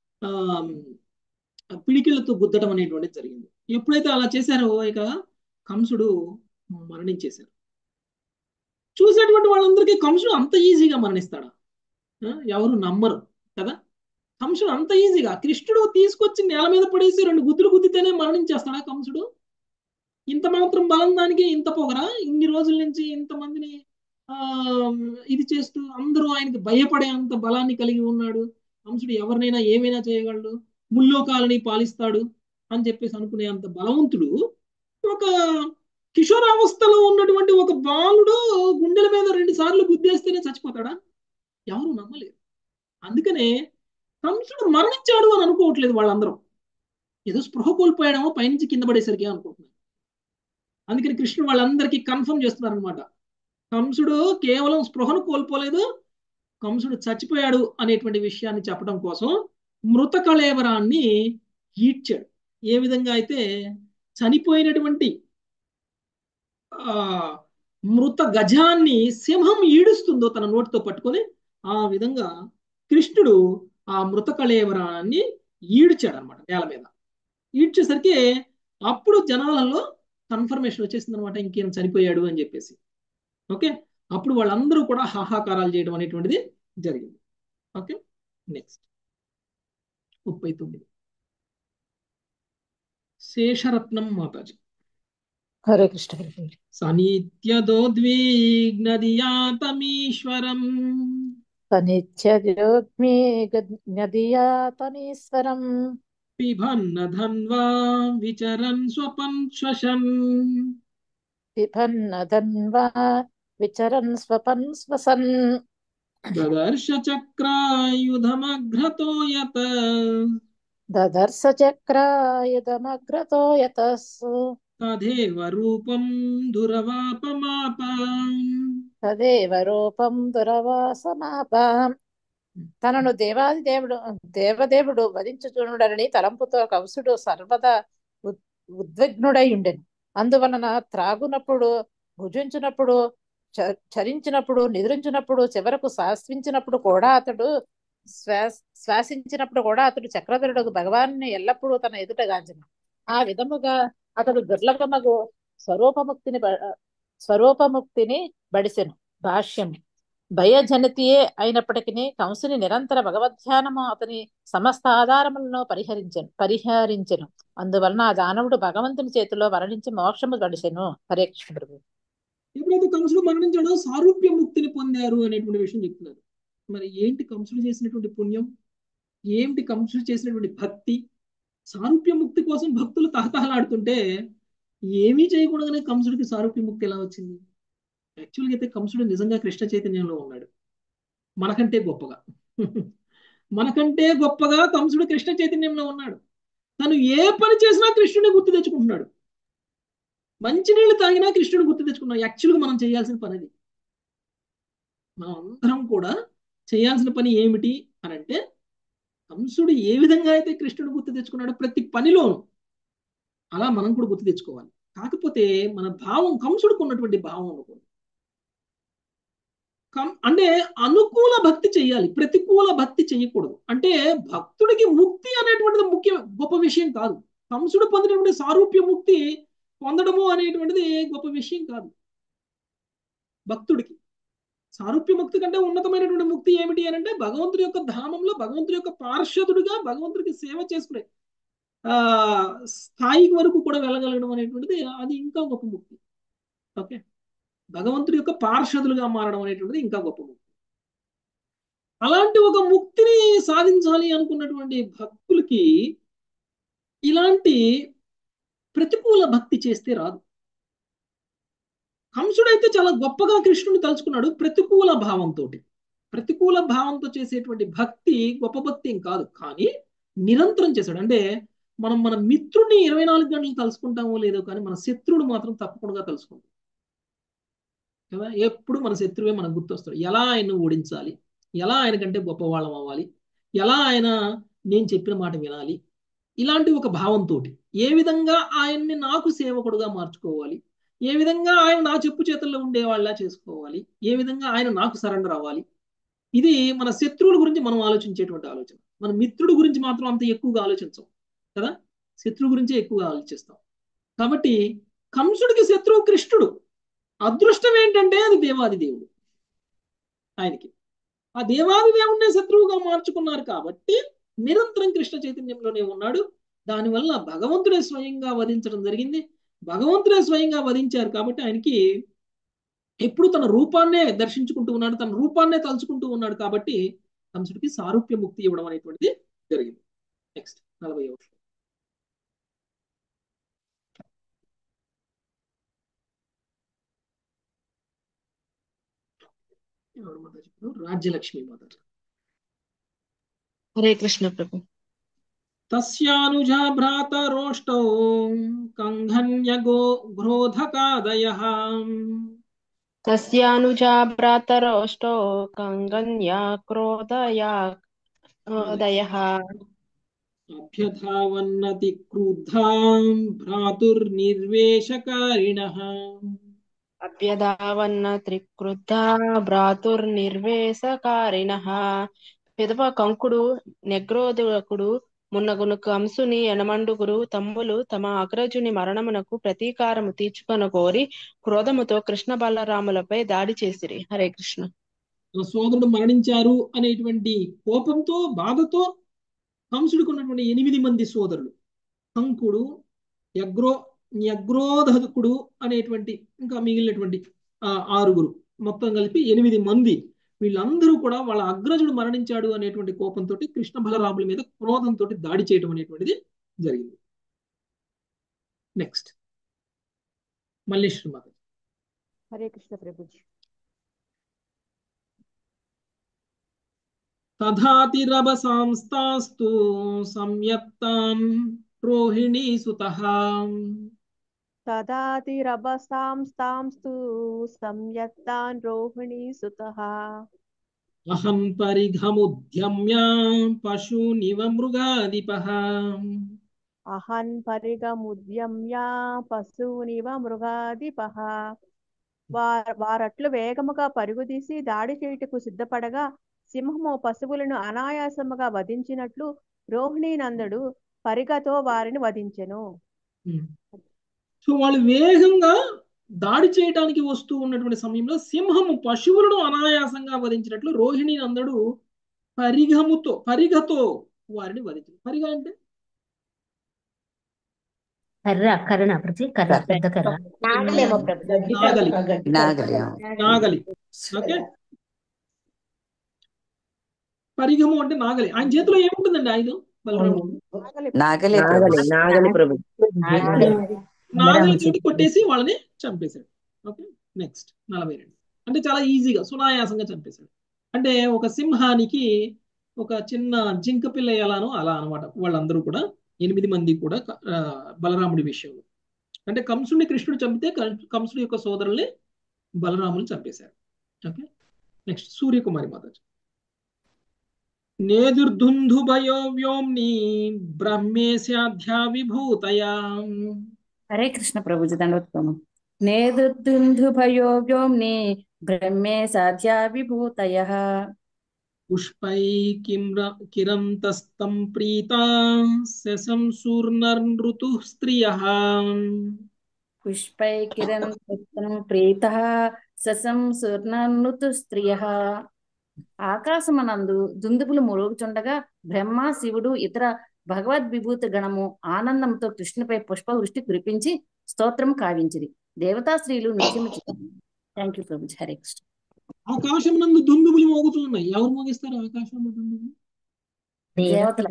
పిడికిళ్లతో గుద్దడం అనేటువంటిది జరిగింది. ఎప్పుడైతే అలా చేశారో ఇక కంసుడు మరణించేశారు. చూసేటువంటి వాళ్ళందరికీ కంసుడు అంత ఈజీగా మరణిస్తాడా? ఎవరు నమ్మరు కదా. కంసుడు అంత ఈజీగా కృష్ణుడు తీసుకొచ్చి నేల మీద పడేసి 2 గుద్దులు గుద్దితేనే మరణించేస్తాడా కంసుడు? ఇంత మాత్రం బలం దానికి ఇంత పొగరా? ఇన్ని రోజుల నుంచి ఇంతమందిని ఇది చేస్తూ అందరూ ఆయనకి భయపడే అంత బలాన్ని కలిగి ఉన్నాడు. కంసుడు ఎవరినైనా ఏమైనా చేయగలడు, ముల్లోకాలని పాలిస్తాడు అని చెప్పేసి అనుకునే అంత బలవంతుడు ఒక కిషోరావస్థలో ఉన్నటువంటి ఒక బాలుడు గుండెల మీద 2 సార్లు గుద్దేస్తేనే చచ్చిపోతాడా? ఎవరు నమ్మలేరు. అందుకనే కంసుడు మరణించాడు అని అనుకోవట్లేదు వాళ్ళందరూ. ఏదో స్పృహ కోల్పోయాడేమో పైనుంచి కింద పడేసరికి అనుకుంటున్నారు. అందుకని కృష్ణుడు వాళ్ళందరికీ కన్ఫర్మ్ చేస్తున్నారు అనమాట. కంసుడు కేవలం స్పృహను కోల్పోలేదు, కంసుడు చచ్చిపోయాడు అనేటువంటి విషయాన్ని చెప్పడం కోసం మృత కళేబరాన్ని ఈడ్చాడు. ఏ విధంగా అయితే చనిపోయినటువంటి మృత గజాన్ని సింహం ఈడుస్తుందో తన నోటితో పట్టుకొని, ఆ విధంగా కృష్ణుడు ఆ మృత కళేబరాన్ని ఈడ్చాడు అనమాట నేల మీద. ఈడ్చేసరికి అప్పుడు జనాలలో కన్ఫర్మేషన్ వచ్చేసింది అనమాట, ఇంకేం చనిపోయాడు అని చెప్పేసి. ఓకే, అప్పుడు వాళ్ళందరూ కూడా హాహాకారాలు చేయడం అనేటువంటిది జరిగింది. Okay, next 39 Sesharatnam mataji. హరే కృష్ణ. సనిత్యదోద్విగ్నదియాతమీశ్వరం సనిత్యదోద్విగ్నదియాతమీశ్వరం పిబన్న ధన్వా విచరన్ స్వపన్ శ్వసన్ పిబన్న ధన్వా విచరన్ స్వపన్ శ్వసన్ దదర్శ చక్రాయుధమగ్రతో యత దదర్శ చక్రాయుధమగ్రతో యతస్ తదేవ రూపం దురవాపమాప తదేవ రూపం దురవాసమాపం. తనను దేవదేవుడు వధించుచునుడని తలంపుతో కంసుడు సర్వదా ఉద్విగ్నుడై ఉండెను. అందువలన త్రాగునప్పుడు, భుజించినప్పుడు, చరించినప్పుడు, నిద్రించినప్పుడు, చివరకు శ్వాసించినప్పుడు కూడా అతడు చక్రధరుడు భగవాన్ని ఎల్లప్పుడూ తన ఎదుట గాంచెను. ఆ విధముగా అతడు దుర్లభమగు స్వరూపముక్తిని బడిసెను. భాష్యం: భయజనితియే అయినప్పటికీ కంసుని నిరంతర భగవద్ధ్యానము అతని సమస్త ఆధారములను పరిహరించెను. అందువలన ఆ దానవుడు భగవంతుని చేతిలో మరణించి మోక్షము గడిచెను. హరే కృష్ణ ప్రభు. ఎప్పుడైతే కంసుడు మరణించాడో సారూప్య ముక్తిని పొందారు అనేటువంటి విషయం చెప్తున్నారు. మరి ఏంటి కంసుడు చేసినటువంటి పుణ్యం, ఏంటి కంసుడు చేసినటువంటి భక్తి? సారూప్య ముక్తి కోసం భక్తులు తహతహలాడుతుంటే ఏమీ చేయకూడదనే కంసుడికి సారూప్య ముక్తి ఎలా వచ్చింది? యాక్చువల్గా అయితే కంసుడు నిజంగా కృష్ణ చైతన్యంలో ఉన్నాడు, మనకంటే గొప్పగా. మనకంటే గొప్పగా కంసుడు కృష్ణ చైతన్యంలో ఉన్నాడు. తను ఏ పని చేసినా కృష్ణుని గుర్తు తెచ్చుకుంటున్నాడు. మంచినీళ్ళు తాగినా కృష్ణుడు గుర్తు తెచ్చుకున్నాడు. యాక్చువల్గా మనం చేయాల్సిన పని అది. మనం అందరం కూడా చేయాల్సిన పని ఏమిటి అని అంటే, కంసుడు ఏ విధంగా అయితే కృష్ణుడు గుర్తు తెచ్చుకున్నాడో ప్రతి పనిలోనూ అలా మనం కూడా గుర్తు తెచ్చుకోవాలి. కాకపోతే మన భావం కంసుడికి ఉన్నటువంటి భావం అనుకోండి, అంటే అనుకూల భక్తి చేయాలి, ప్రతికూల భక్తి చేయకూడదు. అంటే భక్తుడికి ముక్తి అనేటువంటిది ముఖ్య గొప్ప విషయం కాదు. కంసుడు పొందినటువంటి సారూప్య ముక్తి పొందడము అనేటువంటిది గొప్ప విషయం కాదు. భక్తుడికి సారూప్య ముక్తి కంటే ఉన్నతమైనటువంటి ముక్తి ఏమిటి అని అంటే, భగవంతుడి యొక్క ధామంలో భగవంతుడి యొక్క పార్షదుడిగా భగవంతుడికి సేవ చేసుకునే స్థాయికి వరకు కూడా వెళ్ళగలగడం అనేటువంటిది అది ఇంకా గొప్ప ముక్తి. ఓకే, భగవంతుడి యొక్క పార్షదులుగా మారడం అనేటువంటిది ఇంకా గొప్ప ముక్తి. అలాంటి ఒక ముక్తిని సాధించాలి అనుకున్నటువంటి భక్తులకి ఇలాంటి ప్రతికూల భక్తి చేస్తే రాదు. కంసుడైతే చాలా గొప్పగా కృష్ణుని తలుచుకున్నాడు ప్రతికూల భావంతో. ప్రతికూల భావంతో చేసేటువంటి భక్తి గొప్ప భక్తి ఏం కాదు, కానీ నిరంతరం చేశాడు. అంటే మనం మన మిత్రుడిని 24 గంటలు తలుచుకుంటామో లేదో, కానీ మన శత్రువుడు మాత్రం తప్పకుండా తలుచుకుంటాం కదా. ఎప్పుడు మన శత్రువే మనకు గుర్తొస్తాడు. ఎలా ఆయన్ని ఓడించాలి, ఎలా ఆయన కంటే గొప్పవాళ్ళం అవ్వాలి, ఎలా ఆయన నేను చెప్పిన మాట వినాలి, ఇలాంటి ఒక భావంతో ఏ విధంగా ఆయన్ని నాకు సేవకుడుగా మార్చుకోవాలి, ఏ విధంగా ఆయన నా చెప్పు చేతుల్లో ఉండేవాళ్ళ చేసుకోవాలి, ఏ విధంగా ఆయన నాకు సరెండర్ అవ్వాలి. ఇది మన శత్రువుల గురించి మనం ఆలోచించేటువంటి ఆలోచన. మన మిత్రుడి గురించి మాత్రం అంత ఎక్కువగా ఆలోచించాం కదా, శత్రువు గురించే ఎక్కువగా ఆలోచిస్తాం. కాబట్టి కంసుడికి శత్రువు కృష్ణుడు. అదృష్టం ఏంటంటే అది దేవాది దేవుడు. ఆయనకి ఆ దేవాది దేవుడినే శత్రువుగా మార్చుకున్నారు కాబట్టి నిరంతరం కృష్ణ చైతన్యంలోనే ఉన్నాడు. దానివల్ల భగవంతుడే స్వయంగా వధించడం జరిగింది. భగవంతుడే స్వయంగా వధించారు కాబట్టి ఆయనకి ఎప్పుడు తన రూపాన్నే దర్శించుకుంటూ ఉన్నాడు, తన రూపాన్నే తలుచుకుంటూ ఉన్నాడు. కాబట్టి కంసుడికి సారూప్య ముక్తి ఇవ్వడం అనేటువంటిది జరిగింది. నెక్స్ట్ 40వ రాజ్యలక్ష్మి మాత. హరే కృష్ణ ప్రభు. తస్యానుజా భ్రాతరోష్టౌ కంఘన్యగో గ్రోధకాదయః. తస్యానుజా భ్రాతరోష్టో కంగన్యా క్రోధయాదయః. అభ్యధావన్నతి క్రుద్ధాం భ్రాతుర్నిర్వేశకారిణః. అభ్యధావన్న త్రిక్రుద్ధా భ్రాతుర్నిర్వేశకారిణః. పిదప కంకుడు నెగ్రోధకుడు మున్నగును కంసుని ఎనమండుగురు తమ్ములు తమ అగ్రజుని మరణమునకు ప్రతీకారము తీర్చుకొన కోరి క్రోధముతో కృష్ణ బలరాములపై దాడి చేసిరి. హరే కృష్ణ. సోదరుడు మరణించారు అనేటువంటి కోపంతో బాధతో కంసుడికి ఉన్నటువంటి 8 మంది సోదరులు, కంకుడు, యగ్రోధకుడు అనేటువంటి ఇంకా మిగిలినటువంటి 6 మొత్తం కలిపి 8 మంది, వీళ్ళందరూ కూడా వాళ్ళ అగ్రజుడు మరణించాడు అనేటువంటి కోపంతో కృష్ణ బలరాముల మీద క్రోధంతో దాడి చేయడం అనేటువంటిది జరిగింది. నెక్స్ట్ మల్లేశ్వరి మాత. హరే కృష్ణ ప్రభుజీ. తథాతిరభసాంస్తాస్తు సంయత్తాన్ రోహిణీ సుతః. తదాతిరభసాంస్తాంస్తు సంయత్తాన్ రోహిణీ సుతః. అహం పరిఘముద్యమ్య పశూనివ మృగాధిపః. అహన్ పరిగముద్యమ్య పశూనివ మృగాధిపః. వారట్లు వేగముగా పరుగుదీసి దాడి చేయుటకు సిద్ధపడగా సింహము పశువులను అనాయాసముగా వధించినట్లు రోహిణీ నందుడు పరిగతో వారిని వధించెను. సో వాళ్ళు వేగంగా దాడి చేయడానికి వస్తూ ఉన్నటువంటి సమయంలో సింహము పశువులను అనాయాసంగా వధించినట్లు రోహిణీ నందుడు పరిగతో వారిని వధించాడు. పరిగ అంటే కర్ర పెద్ద కర్ర, నాగలి. ఓకే, పరిగము అంటే నాగలి. ఆయన చేతిలో ఏముంటుందండి ఆయుధం? నాగలితోటి కొట్టేసి వాళ్ళని చంపేశాడు. Okay, next 42. అంటే చాలా ఈజీగా సునాయాసంగా చంపేశాడు. అంటే ఒక సింహానికి ఒక చిన్న జింక పిల్ల ఎలానో అలా అనమాట. వాళ్ళందరూ కూడా 8 మంది కూడా బలరాముడి విషయంలో, అంటే కంసుడిని కృష్ణుడు చంపితే కంసుడి యొక్క సోదరుల్ని బలరాములు చంపేశారు. Okay, next Suryakumari mataji. నేదుర్ధుంధుభయో వ్యోమ్ని బ్రహ్మేశాధ్యా విభూతయా. హరే కృష్ణ ప్రభుజీ దండోత్పన్నం. నేదుర్ధుంధుభయో వ్యోమ్ని బ్రహ్మే సాధ్యా విభూతయః. పుష్పై కిరంతస్తం ప్రీతా శశంసూర్నృతు స్త్రియః. పుష్పై కిరంతస్తం ప్రీతః శశంసూర్నృతు స్త్రియః. ఆకాశమనందు దుందుబులు మురుగుచుండగా బ్రహ్మ, శివుడు, ఇతర భగవద్ విభూతి గణము ఆనందంతో కృష్ణుపై పుష్పవృష్టి కురిపించి స్తోత్రం కావించిరి. దేవతా స్త్రీలు నృత్యము చేశారు. Thank you Prabhuji. హరే కృష్ణ. ఆకాశం నందు దుందుబులు మోగుతున్నాయి. ఎవరు మోగిస్తారు ఆకాశంలో దుందుబులు? దేవతలు.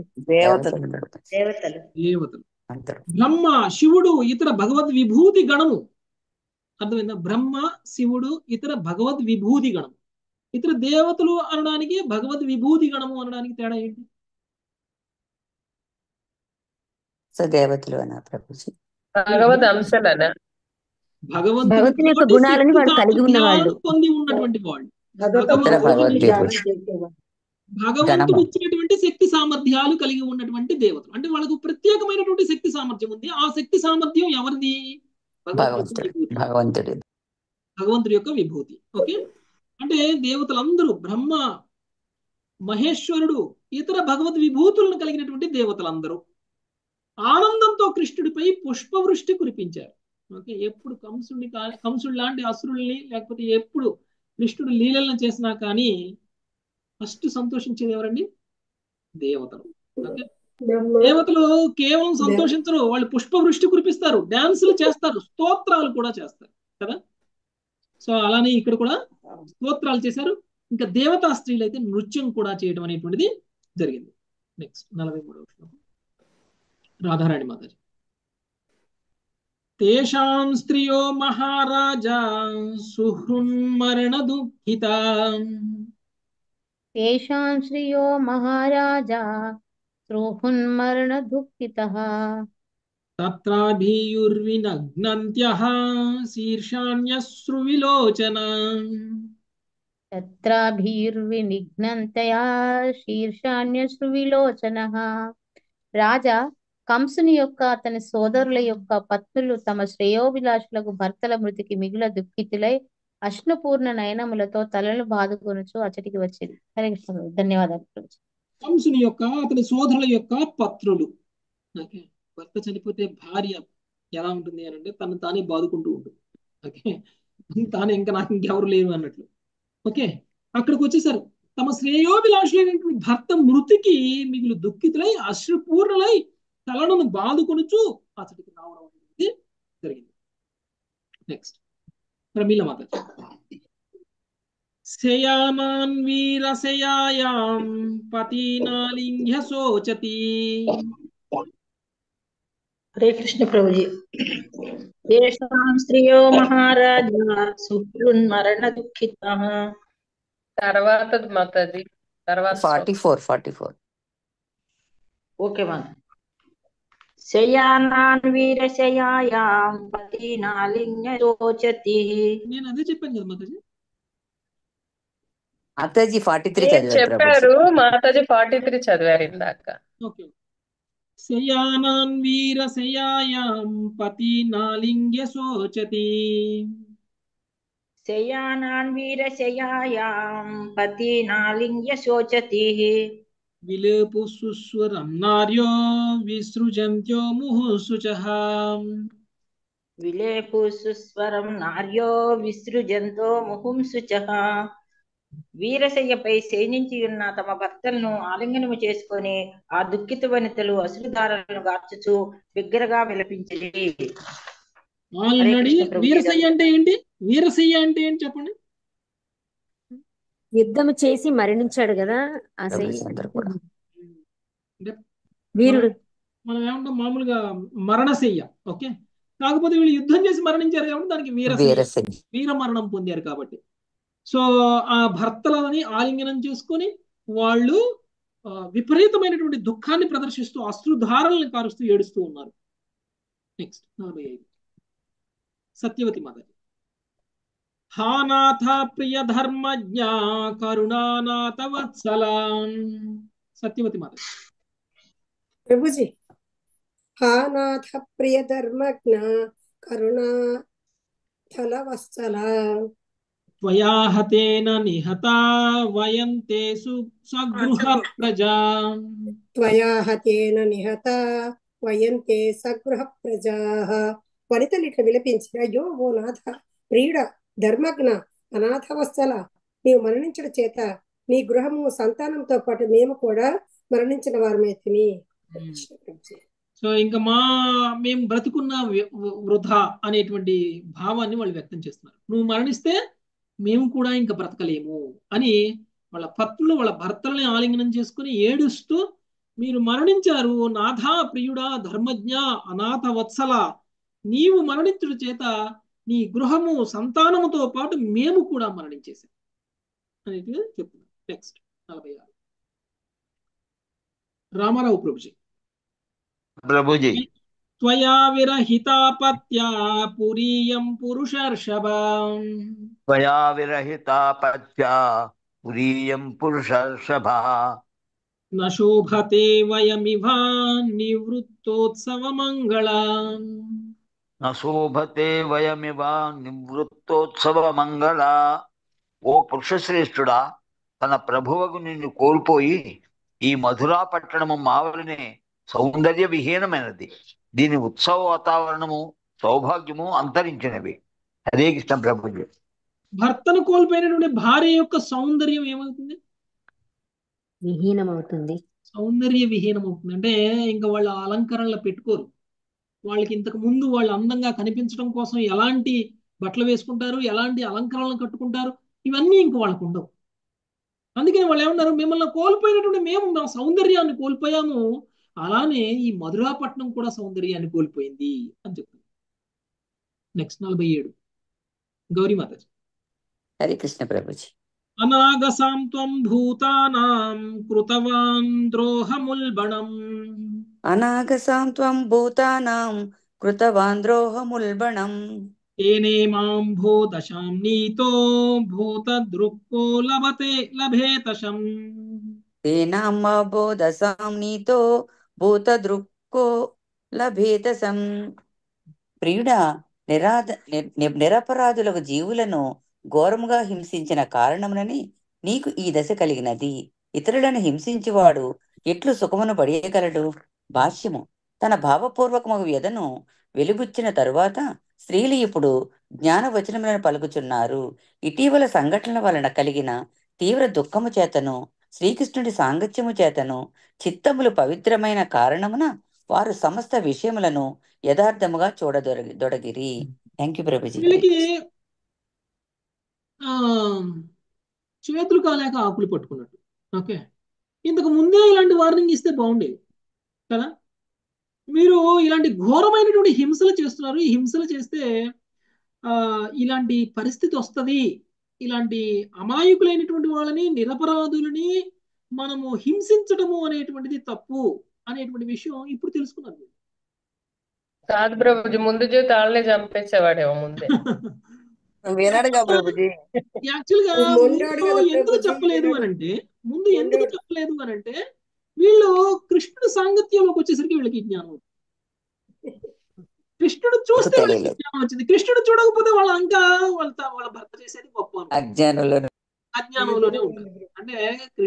బ్రహ్మ, శివుడు, ఇతర భగవద్ విభూతి గణము. అర్థమైందా? బ్రహ్మ, శివుడు, ఇతర భగవద్ విభూతి గణము. ఇతర దేవతలు అనడానికి భగవద్ విభూతి గణము అనడానికి తేడా ఏంటి? దేవతలు అనా ప్రభుజీ? భగవద్ అంశలనా? భగవంతుని యొక్క గుణాలని వాళ్ళు కలిగి ఉన్నవాళ్ళు, పొంది ఉన్నటువంటి వాళ్ళు. భగవంతుడు ఇచ్చినటువంటి శక్తి సామర్థ్యాలు కలిగి ఉన్నటువంటి దేవతలు. అంటే వాళ్ళకు ప్రత్యేకమైనటువంటి శక్తి సామర్థ్యం ఉంది. ఆ శక్తి సామర్థ్యం ఎవరిది? భగవంతుడి యొక్క విభూతి. ఓకే, అంటే దేవతలందరూ బ్రహ్మ, మహేశ్వరుడు, ఇతర భగవద్ విభూతులను కలిగినటువంటి దేవతలందరూ ఆనందంతో కృష్ణుడిపై పుష్పవృష్టి కురిపించారు. ఓకే, ఎప్పుడు కంసుడు లాంటి అసురుల్ని, లేకపోతే ఎప్పుడు కృష్ణుడు లీలలను చేసినా కానీ ఫస్ట్ సంతోషించేది ఎవరండి? దేవతలు. ఓకే, దేవతలు కేవలం సంతోషించరు, వాళ్ళు పుష్పవృష్టి కురిపిస్తారు, డాన్సులు చేస్తారు, స్తోత్రాలు కూడా చేస్తారు కదా. సో అలానే ఇక్కడ కూడా స్తోత్రాలు చేశారు. ఇంకా దేవతా స్త్రీలు అయితే నృత్యం కూడా చేయడం అనేటువంటిది జరిగింది. నెక్స్ట్ 43వ శ్లోకం, రాధారాణి మాతాజీ. తేషాం స్త్రియో మహారాజా సుహృన్మరణ దుఃఖితా. తేషాం శ్రియో మహారాజా సుహృన్మరణ దుఃఖితః. తత్రాభియుర్వినగ్నంత్యః శీర్షాణ్యశ్రువిలోచనా. తత్రాభిర్వినిఘ్నంతయా శీర్షాన్యశ్రువిలోచనః. రాజా, కంసుని యొక్క అతని సోదరుల యొక్క పత్నులు తమ శ్రేయోభిలాషులకు భర్తల మృతికి మిగుల దుఃఖితులై అశ్నుపూర్ణ నయనములతో తలలు బాదుకొనుచు అచ్చటికి వచ్చింది. హరే కృష్ణ. ధన్యవాదాలు. కంసుని యొక్క అతని సోదరుల యొక్క పత్రులు. ఓకే, భర్త చనిపోతే భార్య ఎలా ఉంటుంది అని అంటే తను తానే బాదుకుంటూ ఉంటుంది. ఓకే, తానే ఇంకా నాకు ఇంకెవరు లేరు అన్నట్లు. ఓకే, అక్కడికి వచ్చేసారు. తమ శ్రేయోభిలాషులైనటువంటి భర్త మృతికి మిగులు దుఃఖితులై అశ్రుపూర్ణులై తలను బాదుకొనుచు అతడికి రావడం అనేది జరిగింది. నెక్స్ట్ ప్రమీల మాత. శయామాన్ వీరశయాయాం పతీనాలింగ్య శోచతి. హరే కృష్ణ ప్రభుజీ. తేషాం స్త్రియో మహారాజా సుహృన్మరణ దుఃఖితః. తర్వాత మాతాజీ, తర్వాత 44. ఓకే మా. శయానాన్ వీరశయాయాం పతీనాలింగ్య శోచతి. నేను అదే చెప్పాను కదా మాతాజీ. మాతాజీ 43 చెప్పారు. మాతాజీ 43 చదివారు ఇందాక. ఓకే, శయానాన్ వీరశయాయాం పతీనాలింగ్య శోచతి. శయానాన్ వీరశయాయాం పతీనాలింగ్య శోచతి. విలేపు సుస్వరం నార్యో విసృజంత్యో ముహుఃశుచః. విలేపు సుస్వరం నార్యో విసృజంతో ముహుంశుచః. వీరశయ్యపై శయనించి ఉన్న తమ భర్తలను ఆలింగనము చేసుకొని ఆ దుఃఖిత వనితలు అశ్రుధారలను గార్చుచు బిగ్గరగా విలపించిరి. ఆల్రెడీ వీరశయ్య అంటే ఏంటి? వీరశయ్య అంటే ఏంటి చెప్పండి. యుద్ధం చేసి మరణించాడు కదా ఆ వీరుడు. మనం ఏమంటాం మామూలుగా మరణశయ్య. ఓకే, కాకపోతే వీళ్ళు యుద్ధం చేసి మరణించారు కాబట్టి దానికి వీరశయ్య, వీర మరణం పొందారు కాబట్టి. సో ఆ భర్తలని ఆలింగనం చేసుకొని వాళ్ళు విపరీతమైనటువంటి దుఃఖాన్ని ప్రదర్శిస్తూ అశ్రుధారల్ని కారుస్తూ ఏడుస్తూ ఉన్నారు. నెక్స్ట్ 45 సత్యవతి మాతాజీ. హానాథ ప్రియ ధర్మజ్ఞ కరుణానాథ వత్సలాం. సత్యవతి మాతాజీ. ప్రభుజీ. హానాథ ప్రియ ధర్మజ్ఞ కరుణా థలవత్సల త్వయా హతేన నిహతా వయంతే స్వగృహ ప్రజా. త్వయా హతేన నిహత వయంతే సగృహ ప్రజా. వనితలు ఇట్లా విలపించి, అయ్యో ఓ నాథ ప్రియుడ ధర్మజ్ఞ అనాథవత్సల, నీవు మరణించడం చేత నీ గృహము సంతానంతో పాటు మేము కూడా మరణించిన వారమైతిమి. సో ఇంకా మేము బ్రతుకున్న వృధా అనేటువంటి భావాన్ని వాళ్ళు వ్యక్తం చేస్తున్నారు. నువ్వు మరణిస్తే మేము కూడా ఇంకా బ్రతకలేము అని వాళ్ళ పత్నులు వాళ్ళ భర్తలని ఆలింగనం చేసుకుని ఏడుస్తూ, మీరు మరణించారు నాథా ప్రియుడా ధర్మజ్ఞ అనాథ వత్సల, నీవు మరణించుడు చేత నీ గృహము సంతానముతో పాటు మేము కూడా మరణించేసాం అనేది చెప్తున్నాం. నెక్స్ట్ 46 రామారావు ప్రభుజీ. ప్రభుజీ. త్వయా విరహితాపత్యా పురీయం పురుషర్షభం. త్వయా విరహితాపత్యా పురీయం పురుషర్షభ. నశోభతే వయమివ నివృత్తోత్సవమంగళం. నశోభతే వయమివ నివృత్తోత్సవమంగళ. ఓ పురుషశ్రేష్ఠుడా, తన ప్రభువకు నిన్ను కోల్పోయి ఈ మధురా పట్టణము మావలినే సౌందర్య విహీనమైనది. దీని ఉత్సవ వాతావరణము సౌభాగ్యము అంతరించినవి. హరే కృష్ణ ప్రభుజీ. భర్తను కోల్పోయినటువంటి భార్య యొక్క సౌందర్యం ఏమవుతుంది? విహీనమవుతుంది. సౌందర్య విహీనం అవుతుంది. అంటే ఇంకా వాళ్ళ అలంకరణలు పెట్టుకోరు. వాళ్ళకి ఇంతకు ముందు వాళ్ళు అందంగా కనిపించడం కోసం ఎలాంటి బట్టలు వేసుకుంటారు, ఎలాంటి అలంకరణలు కట్టుకుంటారు, ఇవన్నీ ఇంక వాళ్ళకు ఉండవు. అందుకని వాళ్ళు ఏమన్నారు, మిమ్మల్ని కోల్పోయినటువంటి మేము మా సౌందర్యాన్ని కోల్పోయాము, అలానే ఈ మధురాపట్నం కూడా సౌందర్యాన్ని కోల్పోయింది అని చెప్తుంది. నెక్స్ట్ 47 గౌరీమాతాజీ. హరే కృష్ణ ప్రభుజీ. అనాగసాం త్వం భూతానాం కృతవాన్ ద్రోహముల్బణం. అనాగసాం త్వం భూతానాం కృతవాన్ ద్రోహముల్బణం. తేనే మాం భూతశాం నీతో భూతదృక్కో లభేతశం. తేనాం మా బోధసాం నీతో భూతదృక్కో లభేతసం. ప్రియుడా, నిరపరాధులకు జీవులను ఘోరముగా హింసించిన కారణమునని నీకు ఈ దశ కలిగినది. ఇతరులను హింసించేవాడు ఎట్లు సుఖమును పడియగలడు? భాష్యము. తన భావపూర్వకమగు వ్యధను వెలుబుచ్చిన తరువాత స్త్రీలు ఇప్పుడు జ్ఞానవచనములను పలుకుచున్నారు. ఇటీవల సంఘటనల వలన కలిగిన తీవ్ర దుఃఖము చేతను శ్రీకృష్ణుడి సాంగత్యము చేతను చిత్తములు పవిత్రమైన కారణమున వారు సమస్త విషయములను యథార్థముగా చూడదొడగిరి. Thank you Prabhuji. చేతులు కాలేక ఆకులు పట్టుకున్నట్టు. ఓకే, ఇంతకు ముందే ఇలాంటి వార్నింగ్ ఇస్తే బాగుండేది కదా. మీరు ఇలాంటి ఘోరమైనటువంటి హింసలు చేస్తున్నారు. ఈ హింసలు చేస్తే ఇలాంటి పరిస్థితి వస్తుంది. ఇలాంటి అమాయకులైనటువంటి వాళ్ళని, నిరపరాధులని మనము హింసించడము అనేటువంటిది తప్పు అనేటువంటి విషయం ఇప్పుడు తెలుసుకున్నారు. కాదు ప్రభుజీ, ముందు జీవితాలనే చంపేసేవాడేమో ముందే. వినడుగా ప్రభుజీ. యాక్చువల్గా ఎందుకు చెప్పలేదు అని అంటే వీళ్ళు కృష్ణుడు సాంగత్యంలోకి వచ్చేసరికి వీళ్ళకి జ్ఞానం, కృష్ణుడు చూస్తే వీళ్ళకి జ్ఞానం వచ్చింది. కృష్ణుడు చూడకపోతే వాళ్ళ వాళ్ళ భర్త చేసేది గొప్ప అజ్ఞానంలోనే ఉంటుంది. అంటే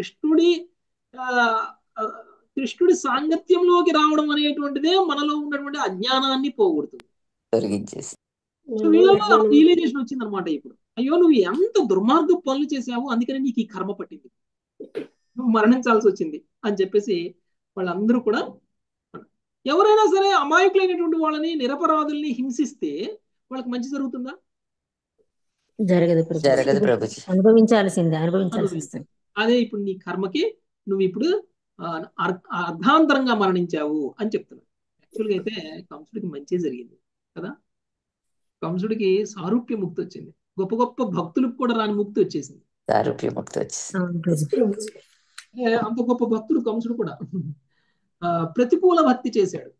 కృష్ణుడి సాంగత్యంలోకి రావడం అనేటువంటిదే మనలో ఉన్నటువంటి అజ్ఞానాన్ని పోగొడుతుంది. వీళ్ళలో రియలైజేషన్ వచ్చింది అనమాట. ఇప్పుడు అయ్యో నువ్వు ఎంత దుర్మార్గ పనులు చేసావు, అందుకని నీకు ఈ కర్మ పట్టింది, నువ్వు మరణించాల్సి వచ్చింది అని చెప్పేసి వాళ్ళందరూ కూడా, ఎవరైనా సరే అమాయకులైనటువంటి వాళ్ళని, నిరపరాధుల్ని హింసిస్తే వాళ్ళకి మంచి జరుగుతుందా? జరగదు ప్రభుజీ. అనుభవించాల్సిందే. అదే ఇప్పుడు నీ కర్మకి నువ్వు ఇప్పుడు అర్ధాంతరంగా మరణించావు అని చెప్తున్నావు. యాక్చువల్గా అయితే కంసుడికి మంచి జరిగింది కదా. కంసుడికి సారూప్య ముక్తి వచ్చింది. గొప్ప గొప్ప భక్తులకు కూడా రాని ముక్తి వచ్చేసింది. అంత గొప్ప భక్తుడు కంసుడు కూడా ప్రతికూల భక్తి చేశాడు.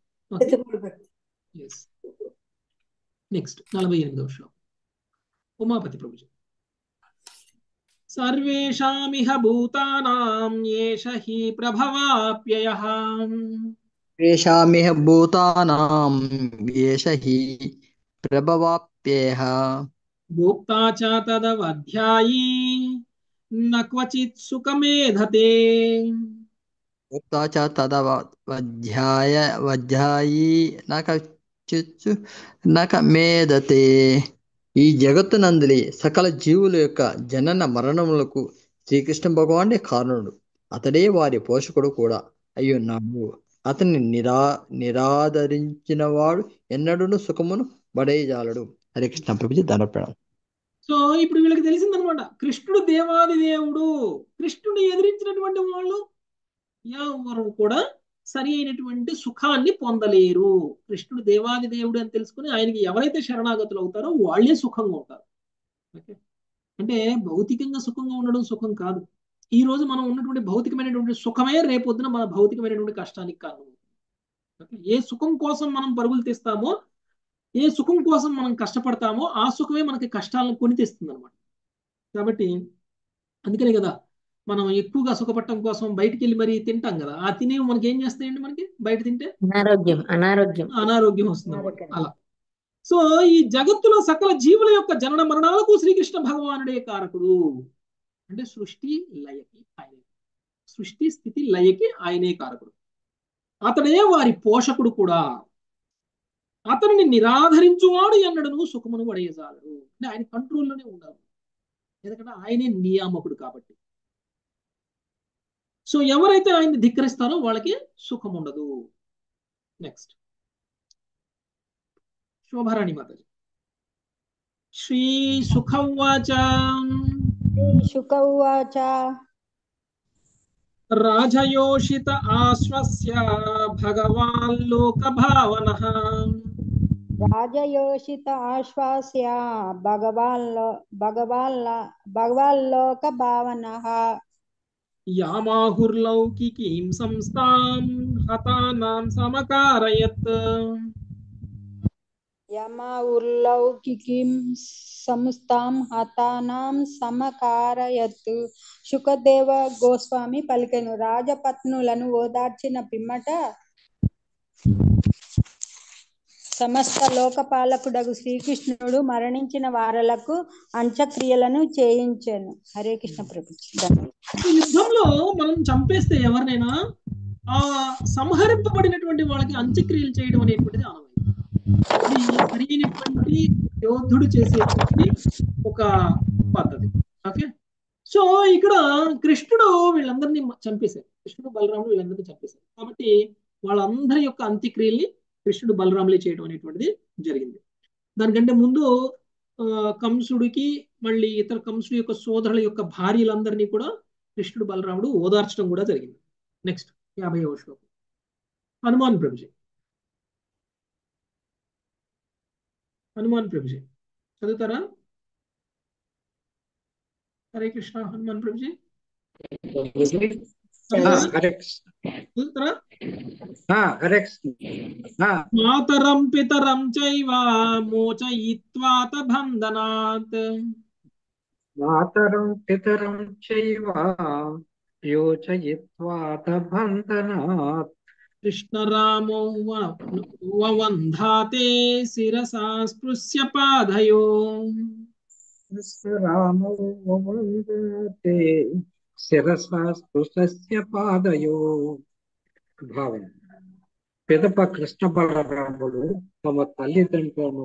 నెక్స్ట్ 48వ శ్లోకం ఉమాపతి ప్రభుజీ. సర్వేషామిహ భూతానాం ఏష హి ప్రభవాప్యయః ఏషామిహ భూతానాం ఏష హి ప్రభవాప్యయః భోక్తా చ తదవధ్యాయీ న క్వచిత్ సుఖమేధతే భోక్తా చ తదవధ్యాయీ నక మేధతే. ఈ జగత్తునందలి సకల జీవుల యొక్క జనన మరణములకు శ్రీకృష్ణ భగవానుడే కారణుడు. అతడే వారి పోషకుడు కూడా అయ్యున్నాడు. అతన్ని నిరాదరించిన వాడు ఎన్నడూను సుఖమును బడేయజాలడు. హరే కృష్ణ ప్రభుజీ ధనప్రణం. సో ఇప్పుడు వీళ్ళకి తెలిసిందనమాట, కృష్ణుడు దేవాది దేవుడు. కృష్ణుడిని ఎదిరించినటువంటి వాళ్ళు ఎవరు కూడా సరి అయినటువంటి సుఖాన్ని పొందలేరు. కృష్ణుడు దేవాది దేవుడు అని తెలుసుకుని ఆయనకి ఎవరైతే శరణాగతులు అవుతారో వాళ్ళే సుఖంగా ఉంటారు. ఓకే, అంటే భౌతికంగా సుఖంగా ఉండడం సుఖం కాదు. ఈ రోజు మనం ఉన్నటువంటి భౌతికమైనటువంటి సుఖమే రేపొద్దున మన భౌతికమైనటువంటి కష్టానికి కారణం. ఓకే, ఏ సుఖం కోసం మనం పరుగులు తీస్తామో, ఏ సుఖం కోసం మనం కష్టపడతామో ఆ సుఖమే మనకి కష్టాలను కొని తెస్తుంది అనమాట. కాబట్టి అందుకనే కదా మనం ఎక్కువగా సుఖపడటం కోసం బయటికి వెళ్ళి మరీ తింటాం కదా. ఆ తినేవి మనకి ఏం చేస్తాయండి? మనకి బయట తింటే అనారోగ్యం వస్తుంది అలా. సో ఈ జగత్తులో సకల జీవుల యొక్క జనన మరణాలకు శ్రీకృష్ణ భగవానుడే కారకుడు. అంటే సృష్టి లయకి ఆయనే, సృష్టి స్థితి లయకి ఆయనే కారకుడు. అతడే వారి పోషకుడు కూడా. అతనిని నిరాధరించువాడు ఎన్నడను సుఖమును పడేయజాలడు. అంటే ఆయన కంట్రోల్లోనే ఉండాలి, ఎందుకంటే ఆయనే నియామకుడు కాబట్టి. సో ఎవరైతే ఆయన్ని ధిక్కరిస్తారో వాళ్ళకి సుఖం ఉండదు. నెక్స్ట్ శోభారాణి మాతాజీ. శ్రీ సుఖవాచ రాజయోషిత ఆశ్వస్య భగవాన్ లోక భావనః రాజయోషిత ఆశ్వాస్య భగవాన్ లోక భావనః యామాహుర్లౌకికీం సంస్థాం హతానాం సమకారయత్ యమాహుర్లౌకికీం సంస్థాం హతానాం సమకారయత్. శుకదేవ గోస్వామి పలికెను. రాజపత్నులను ఓదార్చిన పిమ్మట సమస్త లోకపాలకుడగు శ్రీకృష్ణుడు మరణించిన వారలకు అంత్యక్రియలను చేయించాను. హరే కృష్ణ ప్రభు. యుద్ధంలో మనం చంపేస్తే ఎవరినైనా ఆ సంహరింపబడినటువంటి వాళ్ళకి అంత్యక్రియలు చేయడం అనేటువంటిది ఆనవాయితీ. ఇది సరైనటువంటి యోధుడు చేసేటువంటి ఒక పద్ధతి. ఓకే, సో ఇక్కడ కృష్ణుడు వీళ్ళందరినీ చంపేశారు. కృష్ణుడు బలరాముడు వీళ్ళందరినీ చంపేశారు కాబట్టి వాళ్ళందరి యొక్క అంత్యక్రియల్ని కృష్ణుడు బలరాములే చేయడం అనేటువంటిది జరిగింది. దానికంటే ముందు కంసుడికి మళ్ళీ ఇతర కంసుడి యొక్క సోదరుల యొక్క భార్యలందరినీ కూడా కృష్ణుడు బలరాముడు ఓదార్చడం కూడా జరిగింది. నెక్స్ట్ 50వ శ్లోకం హనుమాన్ ప్రభుజీ. హనుమాన్ ప్రభుజీ చదువుతారా? హరే కృష్ణ. హనుమాన్ ప్రభుజీ మాతరం పితరం చైవ మోచయిత్వాత బంధనాత్ మాతరం పితరం చైవ యోచయిత్వాత బంధనాత్ కృష్ణరామో వవంధాతే శిరసా స్పృశ్య పాదయో కృష్ణరామో వవంధాతే శిరసా స్పృశ్య పాదయో. భావన. పిదప కృష్ణ బలరాముడు తమ తల్లిదండ్రులను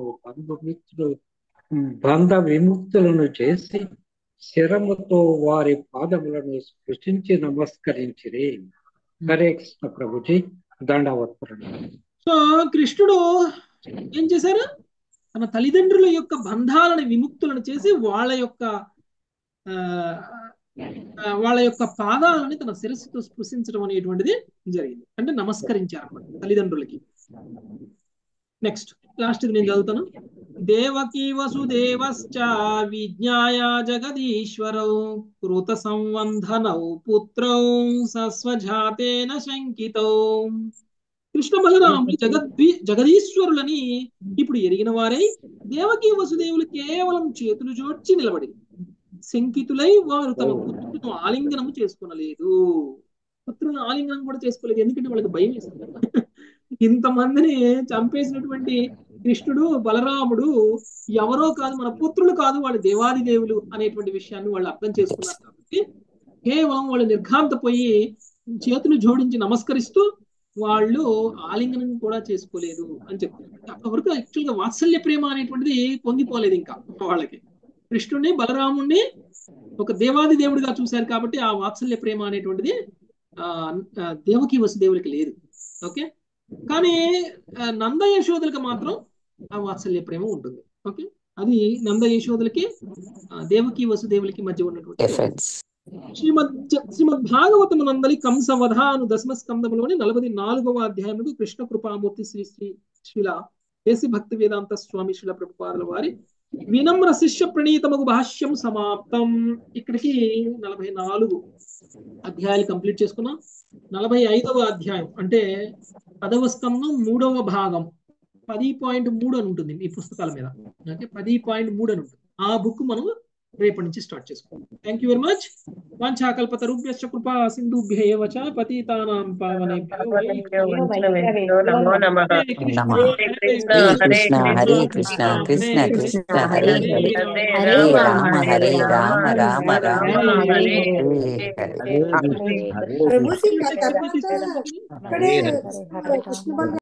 బంధ విముక్తులను చేసి శరముతో వారి పాదములను స్పృశించి నమస్కరించిరి. హరే కృష్ణ ప్రభుజీ దండవత్పరణ. సో కృష్ణుడు ఏం చేశారు? తన తల్లిదండ్రుల యొక్క బంధాలను విముక్తులను చేసి వాళ్ళ యొక్క పాదాలని తన శిరస్సుతో స్పృశించడం అనేటువంటిది జరిగింది. అంటే నమస్కరించారు అన్నమాట తల్లిదండ్రులకి. నెక్స్ట్ లాస్ట్ నేను చదువుతాను. దేవకీ వసుదేవశ్చ విజ్ఞాయ జగదీశ్వరౌ కృత సంవంధనౌ పుత్రౌ సస్వజాతేన శంకితౌ. కృష్ణ బలరాములు జగదీశ్వరులని ఇప్పుడు ఎరిగిన వారై దేవకీ వసుదేవులు కేవలం చేతులు జోడ్చి నిలబడి శంకితులై వారు తమ పుత్రులను ఆలింగనము చేసుకునలేదు. పుత్రులను ఆలింగనం కూడా చేసుకోలేదు, ఎందుకంటే వాళ్ళకి భయం వేస్తుంది. ఇంతమందిని చంపేసినటువంటి కృష్ణుడు బలరాముడు ఎవరో కాదు, మన పుత్రులు కాదు, వాళ్ళు దేవాది దేవులు అనేటువంటి విషయాన్ని వాళ్ళు అర్థం చేసుకున్నారు. కాబట్టి కేవలం వాళ్ళు నిర్ఘాంతపోయి చేతులు జోడించి నమస్కరిస్తూ వాళ్ళు ఆలింగనం కూడా చేసుకోలేదు అని చెప్తారు. అప్పటి వరకు యాక్చువల్గా వాత్సల్య ప్రేమ అనేటువంటిది పొంగిపోలేదు ఇంకా వాళ్ళకి. కృష్ణుడిని బలరాముడిని ఒక దేవాది దేవుడిగా చూశారు కాబట్టి ఆ వాత్సల్య ప్రేమ అనేటువంటిది దేవకీ వసుదేవులకి లేదు. ఓకే, కానీ నంద యశోదలకు మాత్రం ఆ వాత్సల్య ప్రేమ ఉంటుంది. ఓకే, అది నంద యశోదలకి దేవకీ వసుదేవులకి మధ్య ఉన్నటువంటి శ్రీమద్ భాగవతము నందలి కంసవధ అను దశమ స్కందములోని 44వ అధ్యాయముడు కృష్ణ కృపామూర్తి శ్రీల దేశి భక్తి వేదాంత స్వామి శ్రీల ప్రభుపాదుల వారి వినమ్ర శిష్య ప్రణీతమగు భాష్యం సమాప్తం. ఇక్కడికి 44 అధ్యాయాలు కంప్లీట్ చేసుకున్నాం. 45వ అధ్యాయం అంటే 10వ స్కందం 3వ భాగం 10.3 అని ఉంటుంది ఈ పుస్తకాల మీద. ఓకే, 10.3 అని ఉంటుంది. ఆ బుక్ మనం రేపటి నుంచి స్టార్ట్ చేసుకుంటాం. Thank you very much. వాంఛాకల్పతరుభ్యశ్చ కృపా సింధుభ్య ఏవ చ పతితానాం పావనేభ్యో హరే కృష్ణ కృష్ణ కృష్ణ హరే హరే హరే రామ రామ రామ హరే హరే. ప్రభుజీ, తర్వాత ఇక్కడే కృష్ణ